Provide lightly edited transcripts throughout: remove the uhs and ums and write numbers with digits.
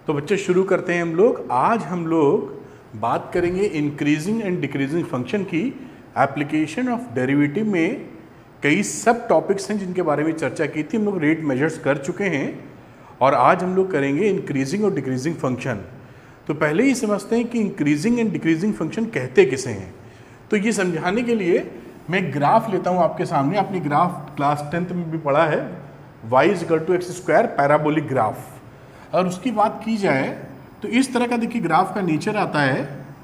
तो बच्चे शुरू करते हैं हम लोग। आज हम लोग बात करेंगे इंक्रीजिंग एंड डिक्रीजिंग फंक्शन की एप्लीकेशन ऑफ डेरिवेटिव में कई सब टॉपिक्स हैं जिनके बारे में चर्चा की थी। हम लोग रेट मेजर्स कर चुके हैं और आज हम लोग करेंगे इंक्रीजिंग और डिक्रीजिंग फंक्शन। तो पहले ही समझते हैं कि इंक्रीजिंग एंड डिक्रीजिंग फंक्शन कहते किसे हैं। तो ये समझाने के लिए मैं ग्राफ लेता हूँ आपके सामने। आपने ग्राफ क्लास 10th में भी पढ़ा है, y = x² पैराबोलिक ग्राफ। और उसकी बात की जाए तो इस तरह का देखिए ग्राफ का नेचर आता है।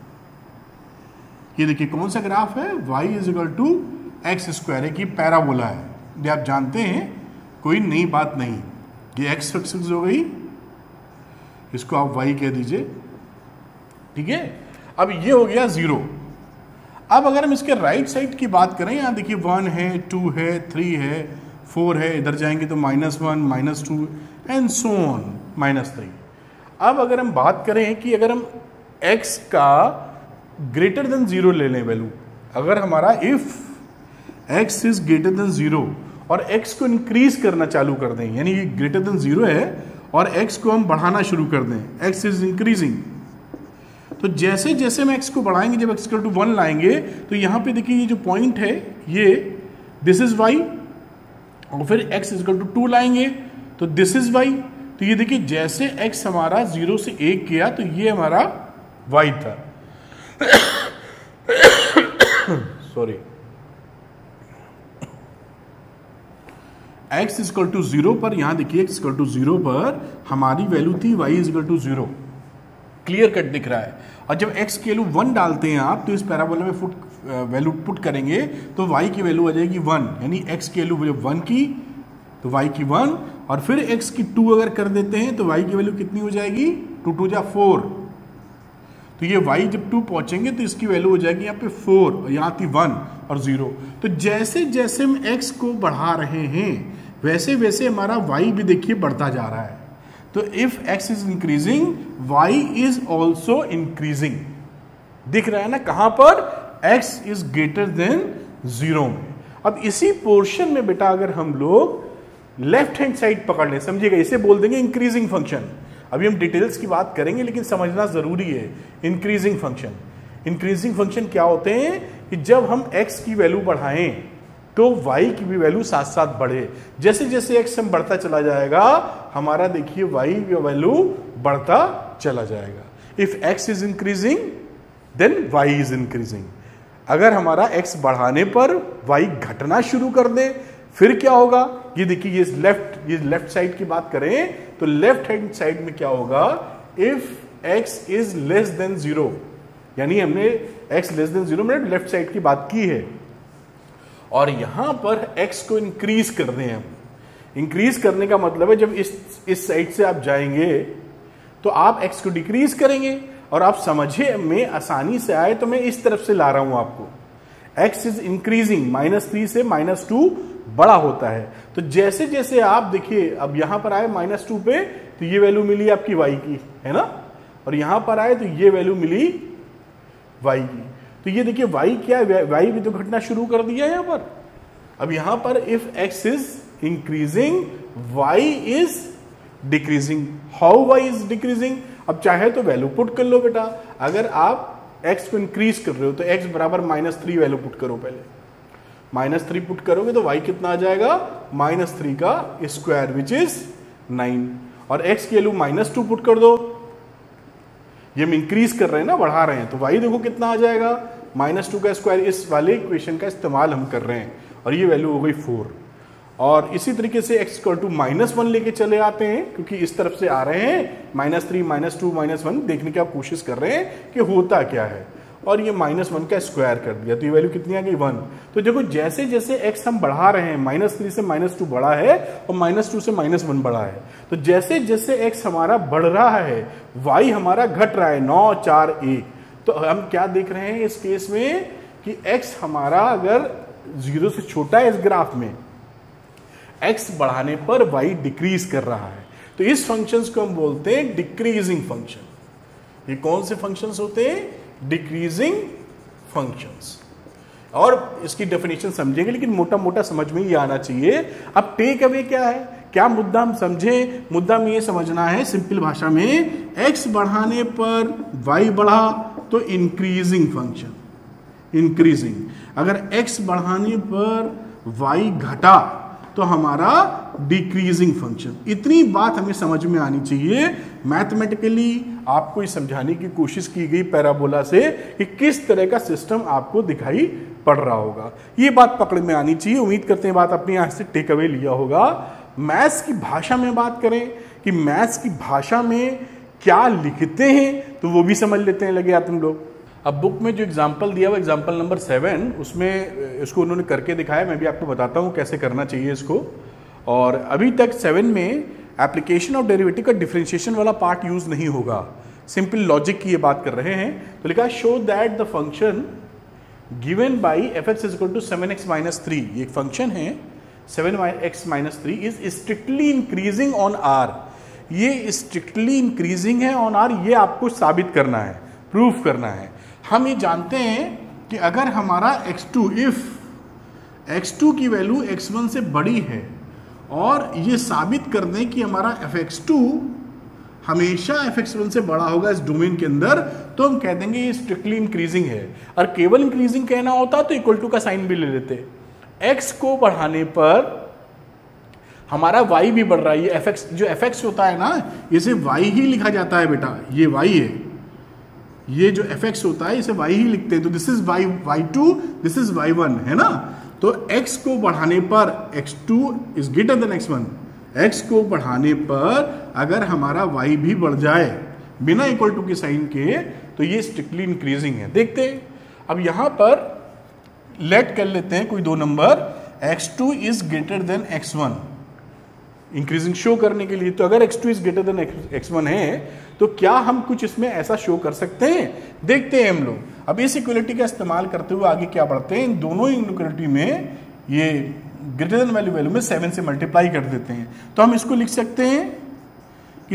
ये देखिए कौन सा ग्राफ है, y = x², एक ये पैराबोला है। ये आप जानते हैं, कोई नई बात नहीं। ये x एक्सिस हो गई, इसको आप y कह दीजिए, ठीक है। अब ये हो गया 0। अब अगर हम इसके राइट साइड की बात करें, यहाँ देखिए 1 है, 2 है, 3 है, 4 है, इधर जाएंगे तो -1, -2 एंड सो ऑन -3। अब अगर हम बात करें कि अगर हम x का ग्रेटर देन 0 ले लें वैल्यू, अगर हमारा if x is greater than 0 और x को इंक्रीज करना चालू कर दें, यानी ये ग्रेटर देन 0 है और x को हम बढ़ाना शुरू कर दें, x इज इंक्रीजिंग, तो जैसे जैसे हम x को बढ़ाएंगे, जब x = 1 लाएंगे तो यहाँ पे देखिए ये जो पॉइंट है ये दिस इज y, और फिर x = 2 लाएंगे तो दिस इज y। तो ये देखिए जैसे x हमारा 0 से 1 किया तो ये हमारा y था। सॉरी, x = 0 पर, यहां देखिए x = 0 पर हमारी वैल्यू थी y = 0। क्लियर कट दिख रहा है। और जब x की वैल्यू 1 डालते हैं आप, तो इस पैराबोला में वैल्यू पुट करेंगे तो y की वैल्यू आ जाएगी 1, यानी x की वैल्यू जब 1 की तो y की 1, और फिर x की 2 अगर कर देते हैं तो y की वैल्यू कितनी हो जाएगी, 2 2 जा 4। तो ये y जब 2 पहुंचेंगे तो इसकी वैल्यू हो जाएगी यहाँ पे 4, और यहाँ थी 1 और 0। तो जैसे जैसे हम x को बढ़ा रहे हैं वैसे वैसे हमारा y भी देखिए बढ़ता जा रहा है। तो if x is increasing, y is also increasing. दिख रहा है ना कहां पर, x इज ग्रेटर देन 0 में। अब इसी पोर्शन में बेटा अगर हम लोग लेफ्ट हैंड साइड पकड़ लें, समझिएगा, इसे बोल देंगे इंक्रीजिंग फंक्शन। अभी हम डिटेल्स की बात करेंगे लेकिन समझना जरूरी है। इंक्रीजिंग फंक्शन, इंक्रीजिंग फंक्शन क्या होते हैं कि जब हम x की वैल्यू बढ़ाएं तो y की भी वैल्यू साथ साथ बढ़े। जैसे जैसे x हम बढ़ता चला जाएगा, हमारा देखिए y की वैल्यू बढ़ता चला जाएगा। If x is increasing than y is increasing. अगर हमारा x बढ़ाने पर y घटना शुरू कर दे फिर क्या होगा, ये देखिए ये लेफ्ट साइड की बात करें तो लेफ्ट हैंड साइड में क्या होगा, if x is less than 0, यानी हमने x लेस देन 0 में लेफ्ट साइड की बात की है, और यहां पर x को इंक्रीज कर दें हम। इंक्रीज करने का मतलब है जब इस साइड से आप जाएंगे तो आप x को डिक्रीज करेंगे, और आप समझिए में आसानी से आए तो मैं इस तरफ से ला रहा हूं आपको। x इज इंक्रीजिंग, -3 से -2 बड़ा होता है। तो जैसे जैसे आप देखिए अब यहां पर आए -2 पे तो ये वैल्यू मिली आपकी y की, है ना, और यहां पर आए तो ये वैल्यू मिली y की। तो ये देखिए y क्या है, y भी तो घटना शुरू कर दिया यहां पर। अब यहां पर if x is increasing, y is decreasing. How y is decreasing, अब चाहे तो वैल्यू पुट कर लो बेटा। अगर आप x को इंक्रीज कर रहे हो तो x बराबर -3 वैल्यू पुट करो। पहले -3 पुट करोगे तो y कितना आ जाएगा, -3 का स्क्वायर विच इज 9, और x की वैल्यू -2 पुट कर दो। ये हम इंक्रीज कर रहे हैं ना, बढ़ा रहे हैं, तो y देखो कितना आ जाएगा, -2 का स्क्वायर। इस वाले इक्वेशन का इस्तेमाल हम कर रहे हैं, और ये वैल्यू हो गई 4। और इसी तरीके से x = -1 लेके चले आते हैं, क्योंकि इस तरफ से आ रहे हैं, -3 -2 -1 देखने की आप कोशिश कर रहे हैं कि होता क्या है, और ये -1 का स्क्वायर कर दिया तो ये वैल्यू कितनी आ गई, 1। तो देखो जैसे जैसे x हम बढ़ा रहे हैं, -3 से -2 बढ़ा है और -2 से -1 बढ़ा है, तो जैसे जैसे x हमारा बढ़ रहा है y हमारा घट रहा है, 9 4 1। तो हम क्या देख रहे हैं इस केस में कि x हमारा अगर 0 से छोटा है इस ग्राफ में, x बढ़ाने पर y डिक्रीज कर रहा है। तो इस फंक्शंस को हम बोलते हैं डिक्रीजिंग फंक्शन। ये कौन से फंक्शंस होते हैं, डिक्रीजिंग फंक्शंस। और इसकी डेफिनेशन समझेंगे लेकिन मोटा मोटा समझ में ही आना चाहिए। अब टेक अवे क्या है क्या मुद्दा हम समझे? मुद्दा में ये समझना है सिंपल भाषा में, x बढ़ाने पर y बढ़ा तो इंक्रीजिंग फंक्शन, इंक्रीजिंग। अगर x बढ़ाने पर y घटा तो हमारा डिक्रीजिंग फंक्शन। इतनी बात हमें समझ में आनी चाहिए। मैथमेटिकली आपको ये समझाने की कोशिश की गई पैराबोला से कि किस तरह का सिस्टम आपको दिखाई पड़ रहा होगा, ये बात पकड़ में आनी चाहिए। उम्मीद करते हैं बात अपनी यहाँ से टेक अवे लिया होगा। मैथ्स की भाषा में बात करें कि मैथ्स की भाषा में क्या लिखते हैं तो वो भी समझ लेते हैं, लगे तुम लोग। अब बुक में जो एग्जाम्पल दिया हुआ एग्जाम्पल नंबर 7, उसमें इसको उन्होंने करके दिखाया। मैं भी आपको बताता हूँ कैसे करना चाहिए इसको। और अभी तक 7 में एप्लीकेशन ऑफ डेरिवेटिव का डिफरेंशिएशन वाला पार्ट यूज नहीं होगा, सिंपल लॉजिक की ये बात कर रहे हैं। तो लिखा show that the function given by F X is equal to 7x - 3, ये एक फंक्शन है 7x - 3 is strictly increasing on R. ये स्ट्रिक्टली इंक्रीजिंग है ऑन आर, ये आपको साबित करना है, प्रूफ करना है। हम ये जानते हैं कि अगर हमारा x2, इफ x2 की वैल्यू x1 से बड़ी है और ये साबित कर दें कि हमारा fx2 हमेशा fx1 से बड़ा होगा इस डोमेन के अंदर, तो हम कह देंगे ये स्ट्रिक्टली इंक्रीजिंग है। और केवल इंक्रीजिंग कहना होता तो इक्वल टू का साइन भी ले लेते। x को बढ़ाने पर हमारा y भी बढ़ रहा है। ये fx, जो fx होता है ना, इसे y ही लिखा जाता है बेटा, ये y है। ये जो fx होता है इसे y ही लिखते हैं। तो this is y2, this is y1, है ना। तो x को बढ़ाने पर x2 is greater than x1, x को बढ़ाने पर अगर हमारा y भी बढ़ जाए बिना इक्वल टू के साइन के, तो ये स्ट्रिक्टली इंक्रीजिंग है। देखते हैं अब यहां पर लेट कर लेते हैं कोई दो number, x2 is greater than x1, increasing show करने के लिए। तो अगर x2 is greater than x1 है तो क्या हम कुछ इसमें ऐसा शो कर सकते हैं? देखते हैं हम लोग। अब इस इक्वलिटी का इस्तेमाल करते हुए आगे क्या बढ़ते हैं, इन दोनों इक्वलिटी में ये ग्रेटर देन वैल्यू में 7 से मल्टीप्लाई कर देते हैं। तो हम इसको लिख सकते हैं कि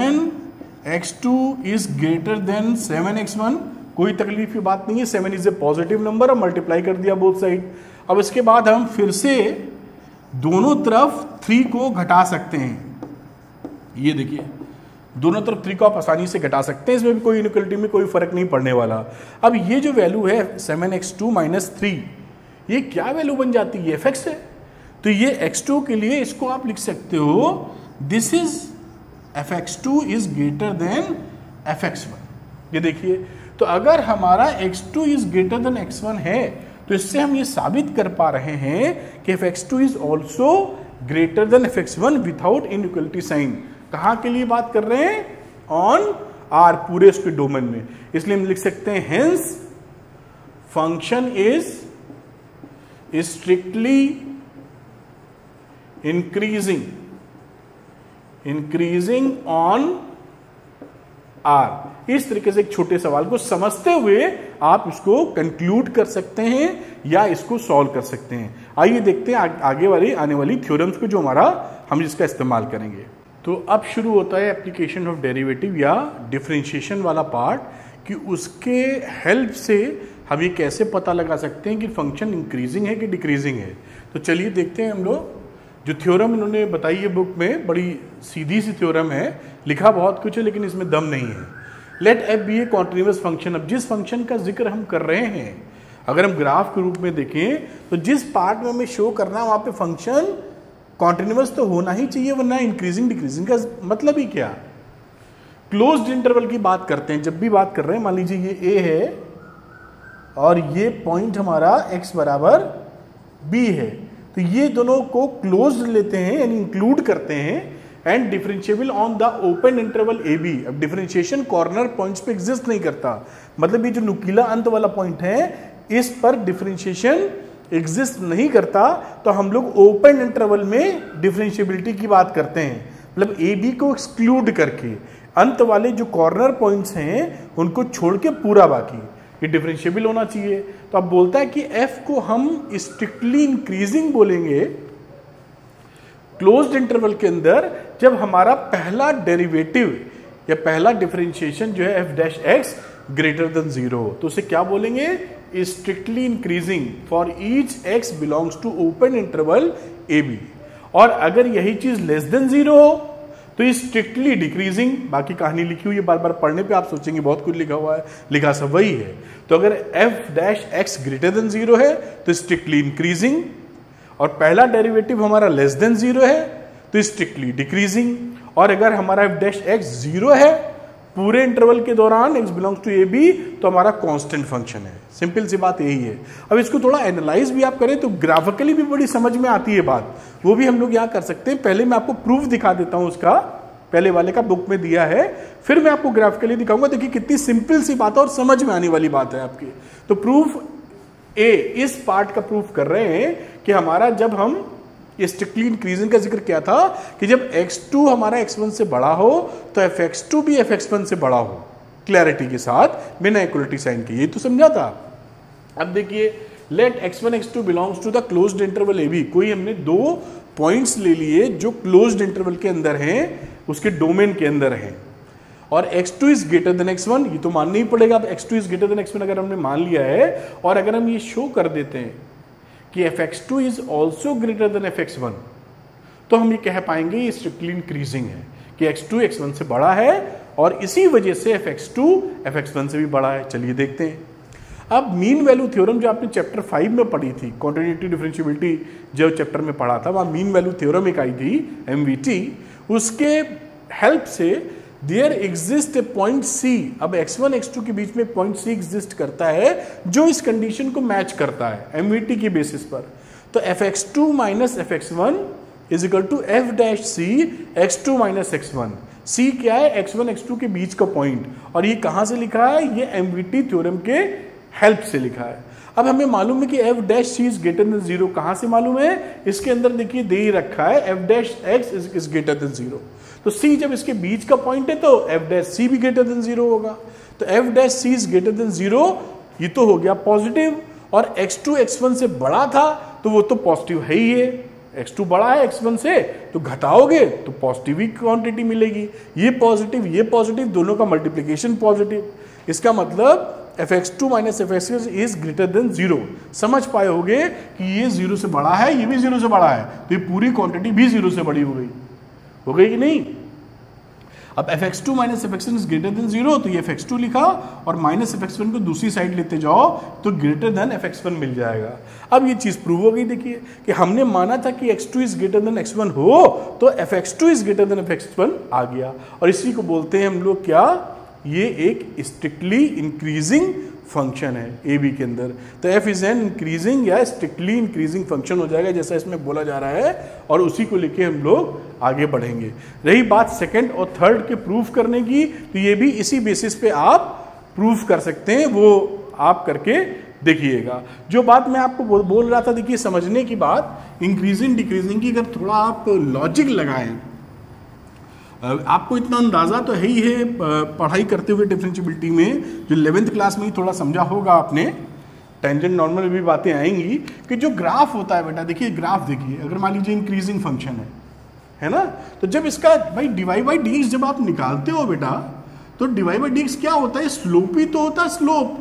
7x2 is greater then 7x1। कोई तकलीफ की बात नहीं है, 7 इज ए पॉजिटिव नंबर और मल्टीप्लाई कर दिया बोथ साइड। अब इसके बाद हम फिर से दोनों तरफ 3 को घटा सकते हैं। ये देखिए दोनों तरफ 3 को आप आसानी से घटा सकते हैं, इसमें भी कोई इनइक्वालिटी में कोई फर्क नहीं पड़ने वाला। अब ये जो वैल्यू है 7x2 - 3, ये क्या वैल्यू बन जाती है? fx है। तो ये x2 के लिए इसको आप लिख सकते हो this is fx2 is greater than fx1। ये देखिए, तो अगर हमारा x2 is greater than x1 है तो इससे हम ये साबित कर पा रहे हैं कि fx2 is also greater than fx1 without inequality sign. कहां के लिए बात कर रहे हैं? ऑन आर, पूरे उसके डोमेन में। इसलिए हम लिख सकते हैं hence function is strictly increasing on R. इस तरीके से एक छोटे सवाल को समझते हुए आप इसको कंक्लूड कर सकते हैं या इसको सॉल्व कर सकते हैं। आइए देखते हैं आगे वाली आने वाली थ्योरम्स को जो हम जिसका इस्तेमाल करेंगे। तो अब शुरू होता है एप्लीकेशन ऑफ डेरिवेटिव या डिफरेंशिएशन वाला पार्ट, कि उसके हेल्प से हम ये कैसे पता लगा सकते हैं कि फंक्शन इंक्रीजिंग है कि डिक्रीजिंग है। तो चलिए देखते हैं हम लोग। जो थ्योरम इन्होंने बताई है बुक में, बड़ी सीधी सी थ्योरम है, लिखा बहुत कुछ है लेकिन इसमें दम नहीं है। Let F be a continuous function. अब जिस फंक्शन का जिक्र हम कर रहे हैं, अगर हम ग्राफ के रूप में देखें तो जिस पार्ट में हमें शो करना है वहां पे फंक्शन कॉन्टिन्यूअस तो होना ही चाहिए, वरना इंक्रीजिंग डिक्रीजिंग का मतलब ही क्या। क्लोज्ड इंटरवल की बात करते हैं, जब भी बात कर रहे हैं, मान लीजिए ये ए है और ये पॉइंट हमारा x बराबर b है, तो ये दोनों को क्लोज्ड लेते हैं यानी इंक्लूड करते हैं। And differentiable on the open interval A B. अब डिफरेंशिएशन कॉर्नर पॉइंट्स पे एग्जिस्ट नहीं करता, मतलब ये जो नुकीला अंत वाला पॉइंट है इस पर डिफरेंशिएशन एग्जिस्ट नहीं करता, तो हम लोग ओपन इंटरवल में डिफरेंशिएबिलिटी की बात करते हैं, मतलब ए बी को एक्सक्लूड करके अंत वाले जो कॉर्नर पॉइंट्स हैं उनको छोड़ के पूरा बाकी ये डिफरेंशिएबल होना चाहिए। तो अब बोलता है कि f को हम स्ट्रिक्टली इंक्रीजिंग बोलेंगे क्लोज्ड इंटरवल के अंदर जब हमारा पहला डेरिवेटिव या पहला डिफरेंशिएशन जो है f dash x greater than 0, तो उसे क्या बोलेंगे? Strictly increasing for each x belongs to open interval a b। और अगर यही चीज लेस देन 0 हो तो ये स्ट्रिक्टली डिक्रीजिंग। बाकी कहानी लिखी हुई है, बार बार पढ़ने पे आप सोचेंगे बहुत कुछ लिखा हुआ है, लिखा सब वही है। तो अगर f dash x greater than 0 है तो स्ट्रिक्टली इंक्रीजिंग, और पहला डेरिवेटिव हमारा लेस देन 0 है तो स्ट्रिक्टली डिक्रीजिंग, और अगर हमारा f डैश x 0 है पूरे इंटरवल के दौरान x बिलोंग्स टू ab तो हमारा कांस्टेंट फंक्शन है। सिंपल सी बात यही है। अब इसको थोड़ा एनालाइज भी आप करें तो ग्राफिकली भी बड़ी समझ में आती है बात, वो भी हम लोग यहाँ कर सकते हैं। पहले मैं आपको प्रूफ दिखा देता हूं उसका, पहले वाले का बुक में दिया है, फिर मैं आपको ग्राफिकली दिखाऊंगा। देखिए कितनी सिंपल सी बात है और समझ में आने वाली बात है आपकी। तो प्रूफ ए इस पार्ट का प्रूफ कर रहे हैं कि हमारा जब हम स्ट्रिक्टली इंक्रीजिंग का जिक्र किया था कि जब x2 हमारा x1 से बड़ा हो तो fx2 भी fx1 से बड़ा हो, क्लैरिटी के साथ बिना इक्वलिटी साइन के, ये तो समझा था। अब देखिए let x1 x2 belongs to the closed interval ab, कोई हमने दो पॉइंट्स ले लिए जो क्लोज्ड इंटरवल के अंदर हैं, उसके डोमेन के अंदर हैं, और x2 is greater than x1, ये तो मानना ही पड़ेगा। अब x2 is greater than x1 अगर हमने मान लिया है, और अगर हम ये शो कर देते हैं कि fx2 is also greater than fx1, तो हम ये कह पाएंगे ये स्ट्रिक्टली इंक्रीजिंग है कि x2 x1 से बड़ा है और इसी वजह से fx2 fx1 से भी बड़ा है। चलिए देखते हैं। अब मीन वैल्यू थ्योरम जो आपने चैप्टर 5 में पढ़ी थी, कॉन्टिन्यूटी डिफरेंशिएबिलिटी जो चैप्टर में पढ़ा था, वहां मीन वैल्यू थ्योरम एक आई थी MVT, उसके हेल्प से there exist a point C। अब x1 x2 के बीच में पॉइंट C एग्जिस्ट करता है जो इस कंडीशन को मैच करता है MVT के बेसिस पर। तो fx2 minus fx1 is equal to f dash C x2 minus x1। C क्या है? x1 x2 के बीच का पॉइंट, और ये कहां से लिखा है? ये MVT थ्योरम के हेल्प से लिखा है। अब हमें मालूम है कि f dash C is greater than 0, कहां से मालूम है? इसके अंदर देखिए दे ही रखा है f dash x is greater than 0। तो C जब इसके बीच का पॉइंट है तो f डैश C भी ग्रेटर देन 0 होगा। तो f dash C is greater than 0, ये तो हो गया पॉजिटिव, और x2 x1 से बड़ा था तो वो तो पॉजिटिव है ही है। x2 बड़ा है x1 से, तो घटाओगे तो पॉजिटिव ही क्वांटिटी मिलेगी। ये पॉजिटिव दोनों का मल्टीप्लीकेशन पॉजिटिव, इसका मतलब fx2 minus fx is greater than 0। समझ पाए होगे कि ये 0 से बड़ा है, ये भी 0 से बड़ा है, तो ये पूरी क्वांटिटी भी 0 से बड़ी हो गई कि नहीं? अब fx2 minus fx1 is greater than 0, तो ये fx2 लिखा, और माइनस fx1 को दूसरी साइड लेते जाओ तो ग्रेटर देन fx1 मिल जाएगा। अब ये चीज प्रूव हो गई। देखिए कि हमने माना था कि x2 is greater than x1 हो तो fx2 is greater than fx1 आ गया, और इसी को बोलते हैं हम लोग क्या? ये एक स्ट्रिक्टली इंक्रीजिंग फंक्शन है ए बी के अंदर। तो f इज एन इंक्रीजिंग या स्ट्रिक्टली इंक्रीजिंग फंक्शन हो जाएगा जैसा इसमें बोला जा रहा है, और उसी को लेके हम लोग आगे बढ़ेंगे। रही बात सेकंड और थर्ड के प्रूफ करने की, तो ये भी इसी बेसिस पे आप प्रूफ कर सकते हैं, वो आप करके देखिएगा। जो बात मैं आपको बोल रहा था, देखिए समझने की बात इंक्रीजिंग डिक्रीजिंग की, अगर थोड़ा आप लॉजिक लगाएं, आपको इतना अंदाजा तो है ही है पढ़ाई करते हुए डिफरेंशिएबिलिटी में, जो 11th क्लास में ही थोड़ा समझा होगा आपने, टेंजेंट नॉर्मल भी बातें आएंगी कि जो ग्राफ होता है बेटा, देखिए ग्राफ देखिए, अगर मान लीजिए इंक्रीजिंग फंक्शन है ना, तो जब इसका भाई डिवाई बाई डी जब आप निकालते हो बेटा, तो डिवाई बाई डी क्या होता है? स्लोप ही तो होता है, स्लोप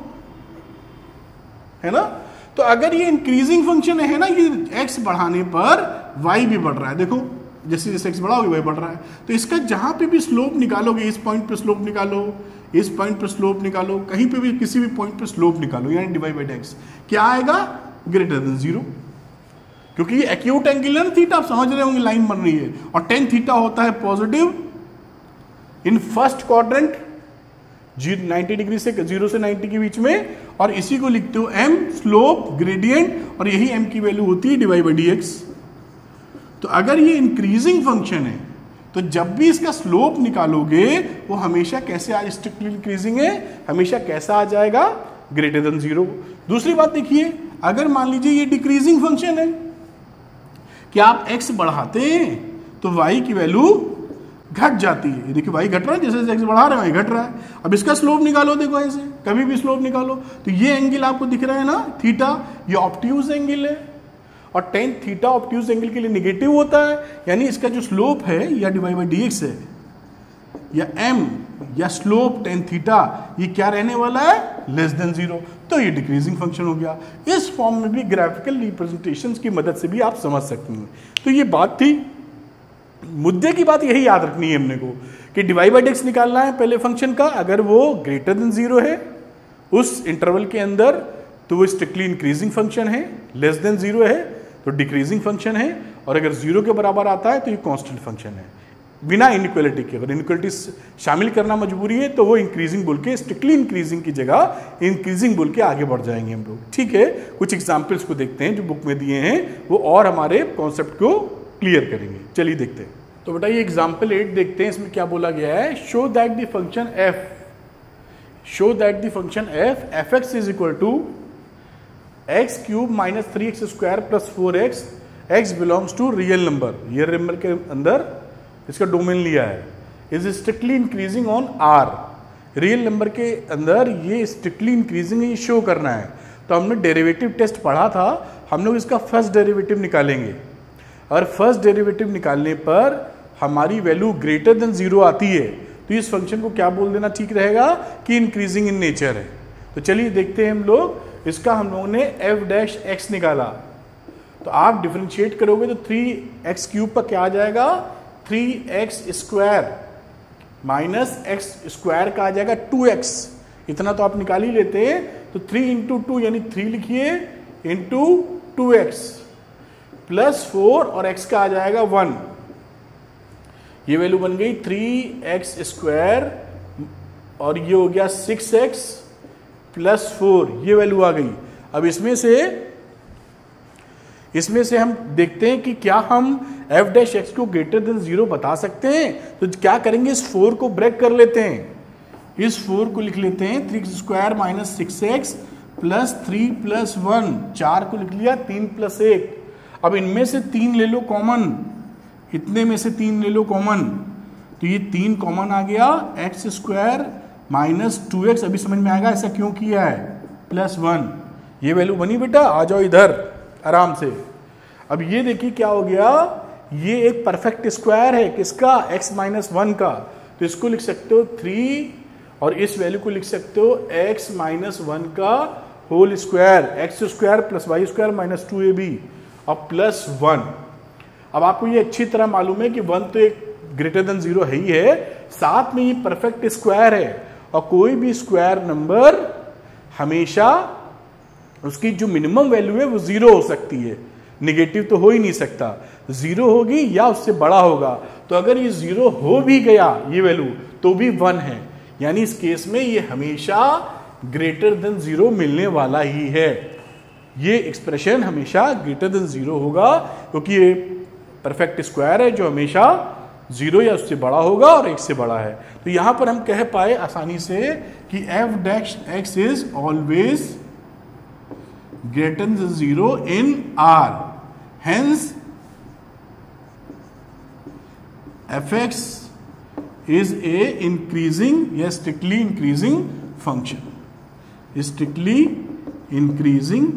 है ना। तो अगर ये इंक्रीजिंग फंक्शन है ना, ये x बढ़ाने पर y भी बढ़ रहा है, देखो जैसे जैसे x बढ़ाओगे y बढ़ रहा है, तो इसका जहां पे भी स्लोप निकालोगे, इस पॉइंट पे स्लोप निकालो, इस पॉइंट पे स्लोप निकालो, कहीं पे भी किसी भी पॉइंट पे स्लोप निकालो, यानी डिवाइड बाई x क्या आएगा? ग्रेटर देन 0, क्योंकि ये एक्यूट एंगल है ना थीटा, आप समझ रहे होंगे, लाइन बन रही है, और tan थीटा होता है positive in first quadrant 90 degree से 0 से 90 के बीच में, और इसी को लिखते हो m स्लोप ग्रेडियंट, और यही m की वैल्यू होती है डिवाइड बाई dx। तो अगर ये इंक्रीजिंग फंक्शन है तो जब भी इसका स्लोप निकालोगे वो हमेशा कैसे आ, स्ट्रिक्टली इंक्रीजिंग है, हमेशा कैसा आ जाएगा? Greater than 0। दूसरी बात देखिए, अगर मान लीजिए ये डिक्रीजिंग फंक्शन है कि आप x बढ़ाते हैं तो y की वैल्यू घट जाती है। देखिए y घट रहा है, जैसे जैसे x बढ़ा रहे हैं y घट रहा है। अब इसका स्लोप निकालो, देखो ऐसे कभी भी स्लोप निकालो, तो ये एंगल आपको दिख रहा है ना थीटा, ये ऑब्ट्यूज एंगल है, और tan थीटा ऑब्ट्यूज एंगल के लिए नेगेटिव होता है, यानी इसका जो स्लोप है या डिवाइड बाई dx है या m या स्लोप टेन थीटा ये क्या रहने वाला है, लेस देन 0, तो ये डिक्रीजिंग फंक्शन हो गया। इस फॉर्म में भी ग्राफिकल रिप्रेजेंटेशन की मदद से भी आप समझ सकते हैं। तो ये बात थी, मुद्दे की बात यही याद रखनी है हमने को कि डिवाई बाई डेक्स निकालना है पहले फंक्शन का, अगर वो ग्रेटर देन 0 है उस इंटरवल के अंदर तो वो स्ट्रिक्टली इंक्रीजिंग फंक्शन है, लेस देन 0 है तो डिक्रीजिंग फंक्शन है, और अगर 0 के बराबर आता है तो ये कांस्टेंट फंक्शन है बिना इनइक्वालिटी के। अगर इनइक्वालिटी शामिल करना मजबूरी है तो वो इंक्रीजिंग बोल के, स्ट्रिक्टली इंक्रीजिंग की जगह इंक्रीजिंग बोल के आगे बढ़ जाएंगे हम लोग। ठीक है, कुछ एग्जाम्पल्स को देखते हैं जो बुक में दिए हैं, वो और हमारे कॉन्सेप्ट को क्लियर करेंगे। चलिए देखते हैं। तो बेटा ये एग्जाम्पल 8 देखते हैं, इसमें क्या बोला गया है, show that the function F X is equal to X cube minus 3x square plus 4x, X belongs to real number, ये नंबर के अंदर इसका डोमेन लिया है, is strictly increasing on R, real number के अंदर ये स्ट्रिक्टली इंक्रीजिंग ये शो करना है। तो हमने डेरिवेटिव टेस्ट पढ़ा था, हम लोग इसका फर्स्ट डेरिवेटिव निकालेंगे, और फर्स्ट डेरिवेटिव निकालने पर हमारी वैल्यू ग्रेटर देन 0 आती है तो इस फंक्शन को क्या बोल देना ठीक रहेगा कि इंक्रीजिंग इन नेचर है। तो चलिए देखते हैं हम लोग, इसका हम लोगों ने एफ डैश एक्स निकाला, तो आप डिफरेंशिएट करोगे तो 3x क्यूब पर क्या आ जाएगा, 3x square minus x square का आ जाएगा 2x, इतना तो आप निकाल ही लेते हैं। तो 3 इंटू 2 यानी 3 लिखिए इंटू 2x प्लस 4 और x का आ जाएगा 1, ये वैल्यू बन गई 3x स्क्वायर और ये हो गया 6x प्लस 4, ये वैल्यू आ गई। अब इसमें से हम देखते हैं कि क्या हम एफ डैश एक्स को ग्रेटर देन 0 बता सकते हैं। तो क्या करेंगे, इस 4 को ब्रेक कर लेते हैं, इस 4 को लिख लेते हैं 3x square minus 6x plus 3 plus 1, 4 को लिख लिया 3 प्लस 1। अब इनमें से 3 ले लो कॉमन, इतने में से 3 ले लो कॉमन, तो ये 3 कॉमन आ गया, एक्स स्क्वायर माइनस 2x, अभी समझ में आएगा ऐसा क्यों किया है, प्लस 1, ये वैल्यू बनी बेटा, आ जाओ इधर आराम से। अब ये देखिए क्या हो गया, ये एक परफेक्ट स्क्वायर है किसका, x माइनस 1 का, तो इसको लिख सकते हो 3 और इस वैल्यू को लिख सकते हो x माइनस 1 का whole square, X square plus Y square minus 2ab और प्लस 1। अब आपको ये अच्छी तरह मालूम है कि 1 तो एक ग्रेटर देन 0 है ही है, साथ में ये परफेक्ट स्क्वायर है, और कोई भी स्क्वायर नंबर हमेशा उसकी जो मिनिमम वैल्यू है वो 0 हो सकती है, निगेटिव तो हो ही नहीं सकता, 0 होगी या उससे बड़ा होगा। तो अगर ये 0 हो भी गया ये वैल्यू तो भी 1 है, यानी इस केस में ये हमेशा ग्रेटर देन 0 मिलने वाला ही है, ये एक्सप्रेशन हमेशा ग्रेटर देन 0 होगा क्योंकि ये परफेक्ट स्क्वायर है जो हमेशा 0 या उससे बड़ा होगा और 1 से बड़ा है। तो यहां पर हम कह पाए आसानी से कि F dash X is always greater than 0 इन R, hence F X is a increasing या strictly increasing function, strictly increasing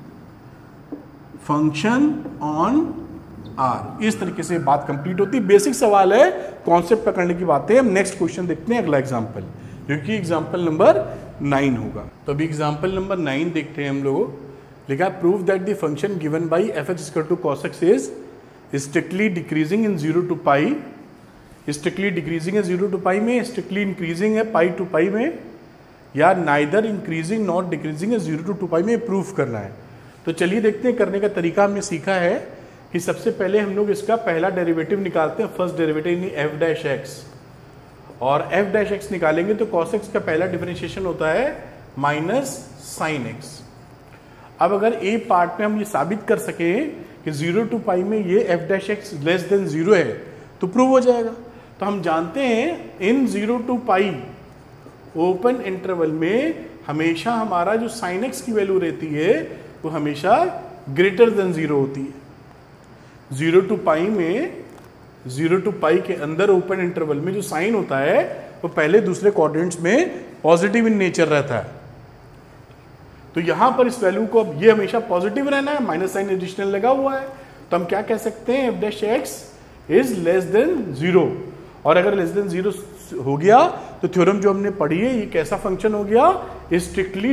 function on R. इस तरीके से बात कंप्लीट होती है। बेसिक सवाल है, कॉन्सेप्ट पकड़ने की बात है। हम नेक्स्ट क्वेश्चन देखते हैं, अगला एग्जांपल, जो कि एग्जांपल नंबर 9 होगा। तो अभी एग्जांपल नंबर 9 देखते हैं हम लोगों। लिखा prove that the function given by F X equal to cos X is strictly decreasing in 0 to pi, strictly decreasing है 0 टू पाई में, स्ट्रिक्टली इंक्रीजिंग है पाई टू पाई में, या नाइदर इंक्रीजिंग नॉट डिक्रीजिंग है 0 टू पाई में, proof करना है। तो चलिए देखते हैं, करने का तरीका हमने सीखा है कि सबसे पहले हम लोग इसका पहला डेरिवेटिव निकालते हैं, फर्स्ट डेरिवेटिव यानी एफ डैश एक्स, और एफ डैश एक्स निकालेंगे तो कॉस एक्स का पहला डिफरेंशिएशन होता है माइनस साइन एक्स। अब अगर ए पार्ट में हम ये साबित कर सके कि 0 टू पाई में ये F dash X less than 0 है तो प्रूव हो जाएगा। तो हम जानते हैं in 0 to pi open interval में हमेशा हमारा जो साइन एक्स की वैल्यू रहती है वो हमेशा ग्रेटर देन 0 होती है। 0 टू पाई में, 0 टू पाई के अंदर ओपन इंटरवल में जो साइन होता है वो पहले दूसरे क्वाड्रेंट्स में पॉजिटिव इन नेचर रहता है। तो यहां पर इस वैल्यू को अब ये हमेशा पॉजिटिव रहना है, माइनस साइन एडिशनल लगा हुआ है, तो हम क्या कह सकते हैं, F dash X is less than 0, और अगर लेस देन 0 हो गया तो थ्योरम जो हमने पढ़ी है ये कैसा फंक्शन हो गया, स्ट्रिक्टली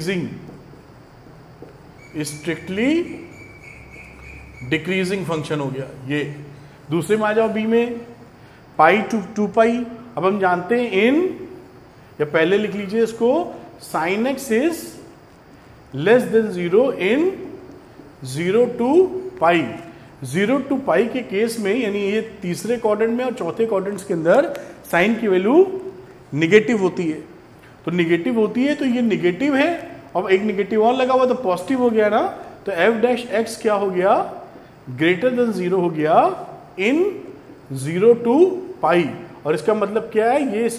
डिक्रीजिंग फंक्शन हो गया। ये दूसरे में आ जाओ बी में, पाई टू पाई। अब हम जानते हैं इन, या पहले लिख लीजिए इसको, sine X is less than 0 in 0 to pi. 0 to pi के केस में, यानी ये तीसरे क्वाड्रेंट में और चौथे क्वाड्रेंट के अंदर साइन की वैल्यू निगेटिव होती है। तो निगेटिव होती है तो ये निगेटिव है, अब एक निगेटिव और लगा हुआ तो पॉजिटिव हो गया ना, तो एफ डैश एक्स क्या हो गया, ग्रेटर देन 0 हो गया इन 0 to पाई। और इसका मतलब क्या है, ये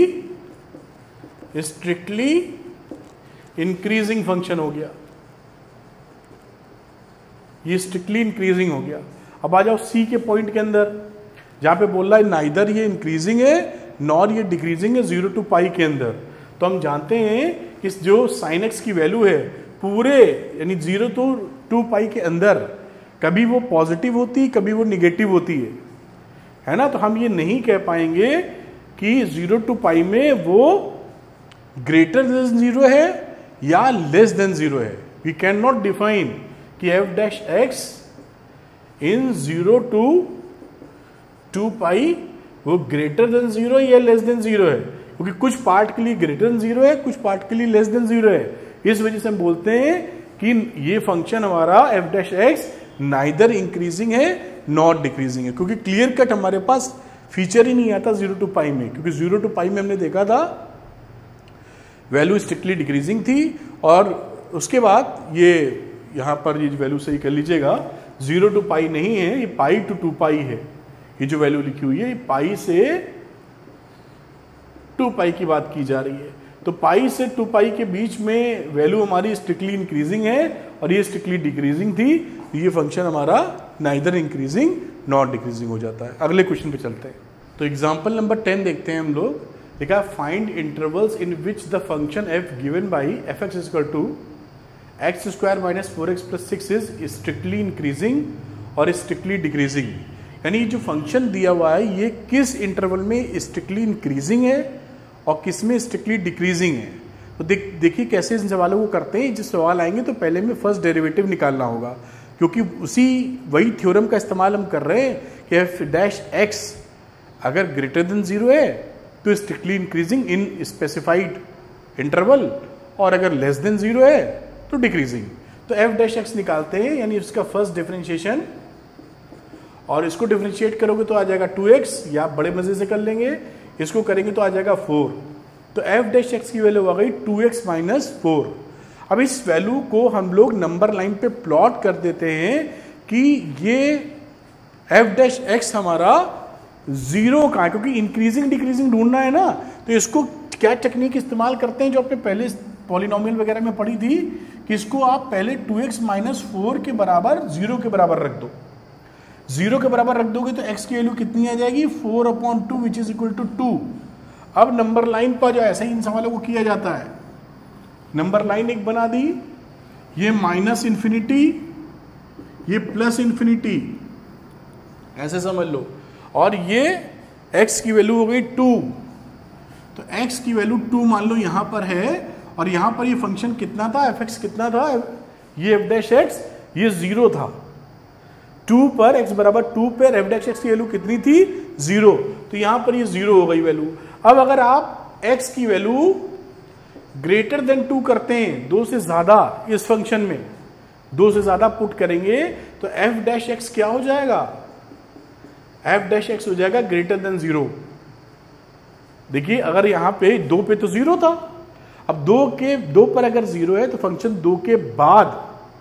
स्ट्रिक्टली इंक्रीजिंग फंक्शन हो गया, ये स्ट्रिक्टली इंक्रीजिंग हो गया। अब आ जाओ सी के पॉइंट के अंदर, जहां पे बोल रहा है नाइदर ये इंक्रीजिंग है नॉर ये डिक्रीजिंग है 0 to पाई के अंदर। तो हम जानते हैं कि जो साइन एक्स की वैल्यू है पूरे यानी 0 to पाई के अंदर कभी वो पॉजिटिव होती है कभी वो निगेटिव होती है ना। तो हम ये नहीं कह पाएंगे कि 0 to पाई में वो ग्रेटर देन 0 है या लेस देन 0 है। वी कैन नॉट डिफाइन कि F dash X in 0 to pi वो ग्रेटर देन 0 या लेस देन 0 है, क्योंकि कुछ पार्ट के लिए ग्रेटर देन 0 है, कुछ पार्ट के लिए लेस देन 0 है। इस वजह से हम बोलते हैं कि ये फंक्शन हमारा F dash X neither increasing है नॉट डिक्रीजिंग है, क्योंकि क्लियर कट हमारे पास फीचर ही नहीं आता 0 to पाई में, क्योंकि 0 to पाई में हमने देखा था वैल्यू स्ट्रिक्टली डिक्रीजिंग थी। और उसके बाद ये यहां पर ये वैल्यू सही कर लीजिएगा, 0 to पाई नहीं है, ये पाई टू 2 पाई है। ये जो वैल्यू लिखी हुई है पाई से 2 पाई की बात की जा रही है। तो पाई से 2 पाई के बीच में वैल्यू हमारी स्ट्रिक्टली इंक्रीजिंग है और ये स्ट्रिक्टली डिक्रीजिंग थी, ये फंक्शन हमारा नाइदर इंक्रीजिंग नॉट डिक्रीजिंग हो जाता है। अगले क्वेश्चन पे चलते हैं। तो एग्जांपल नंबर 10 देखते हैं हम लोग। देखा, find intervals in which the function F given by F X equal to X square minus 4x plus 6 is strictly increasing और स्ट्रिक्टली डिक्रीजिंग। यानी जो फंक्शन दिया हुआ है ये किस इंटरवल में स्ट्रिक्टली इंक्रीजिंग है और किस में स्ट्रिक्टली डिक्रीजिंग है। तो देखिए कैसे इन सवालों को करते हैं। जिस सवाल आएंगे तो पहले में फर्स्ट डेरिवेटिव निकालना होगा, क्योंकि वही थ्योरम का इस्तेमाल हम कर रहे हैं कि एफ डैश एक्स अगर ग्रेटर देन 0 है तो strictly increasing in specified interval, और अगर लेस देन 0 है तो डिक्रीजिंग। तो एफ डैश एक्स निकालते हैं, यानी इसका फर्स्ट डिफरेंशिएशन, और इसको डिफरेंशिएट करोगे तो आ जाएगा 2x, या बड़े मजे से कर लेंगे, इसको करेंगे तो आ जाएगा 4। तो एफ डैश एक्स की वैल्यू आ गई 2x माइनस 4। अब इस वैल्यू को हम लोग नंबर लाइन पे प्लॉट कर देते हैं कि ये एफ डैश एक्स हमारा 0 का है, क्योंकि इंक्रीजिंग डिक्रीजिंग ढूंढना है ना। तो इसको क्या टेक्निक इस्तेमाल करते हैं जो आपने पहले पॉलिनोमियल वगैरह में पढ़ी थी, कि इसको आप पहले 2x माइनस 4 के बराबर 0 के बराबर रख दो। 0 के बराबर रख दोगे तो x की वैल्यू कितनी आ जाएगी, 4/2 विच इज इक्वल टू 2। अब नंबर लाइन पर जो ऐसा ही इन सवालों को किया जाता है, नंबर लाइन एक बना दी, ये माइनस इन्फिनिटी ये प्लस इन्फिनिटी, ऐसे समझ लो, और ये x की वैल्यू हो गई 2। तो x की वैल्यू 2 मान लो यहां पर है, और यहां पर ये फंक्शन कितना था, f(x) कितना था, ये f डैश x ये 0 था। 2 पर x बराबर 2 पर f डैश x की वैल्यू कितनी थी, 0। तो यहां पर ये 0 हो गई वैल्यू। अब अगर आप x की वैल्यू ग्रेटर देन 2 करते हैं, 2 से ज्यादा, इस फंक्शन में 2 से ज्यादा पुट करेंगे तो f डैश x क्या हो जाएगा, f डैश x हो जाएगा ग्रेटर देन 0। देखिए अगर यहां पे 2 पे तो 0 था, अब 2 पर अगर 0 है तो फंक्शन 2 के बाद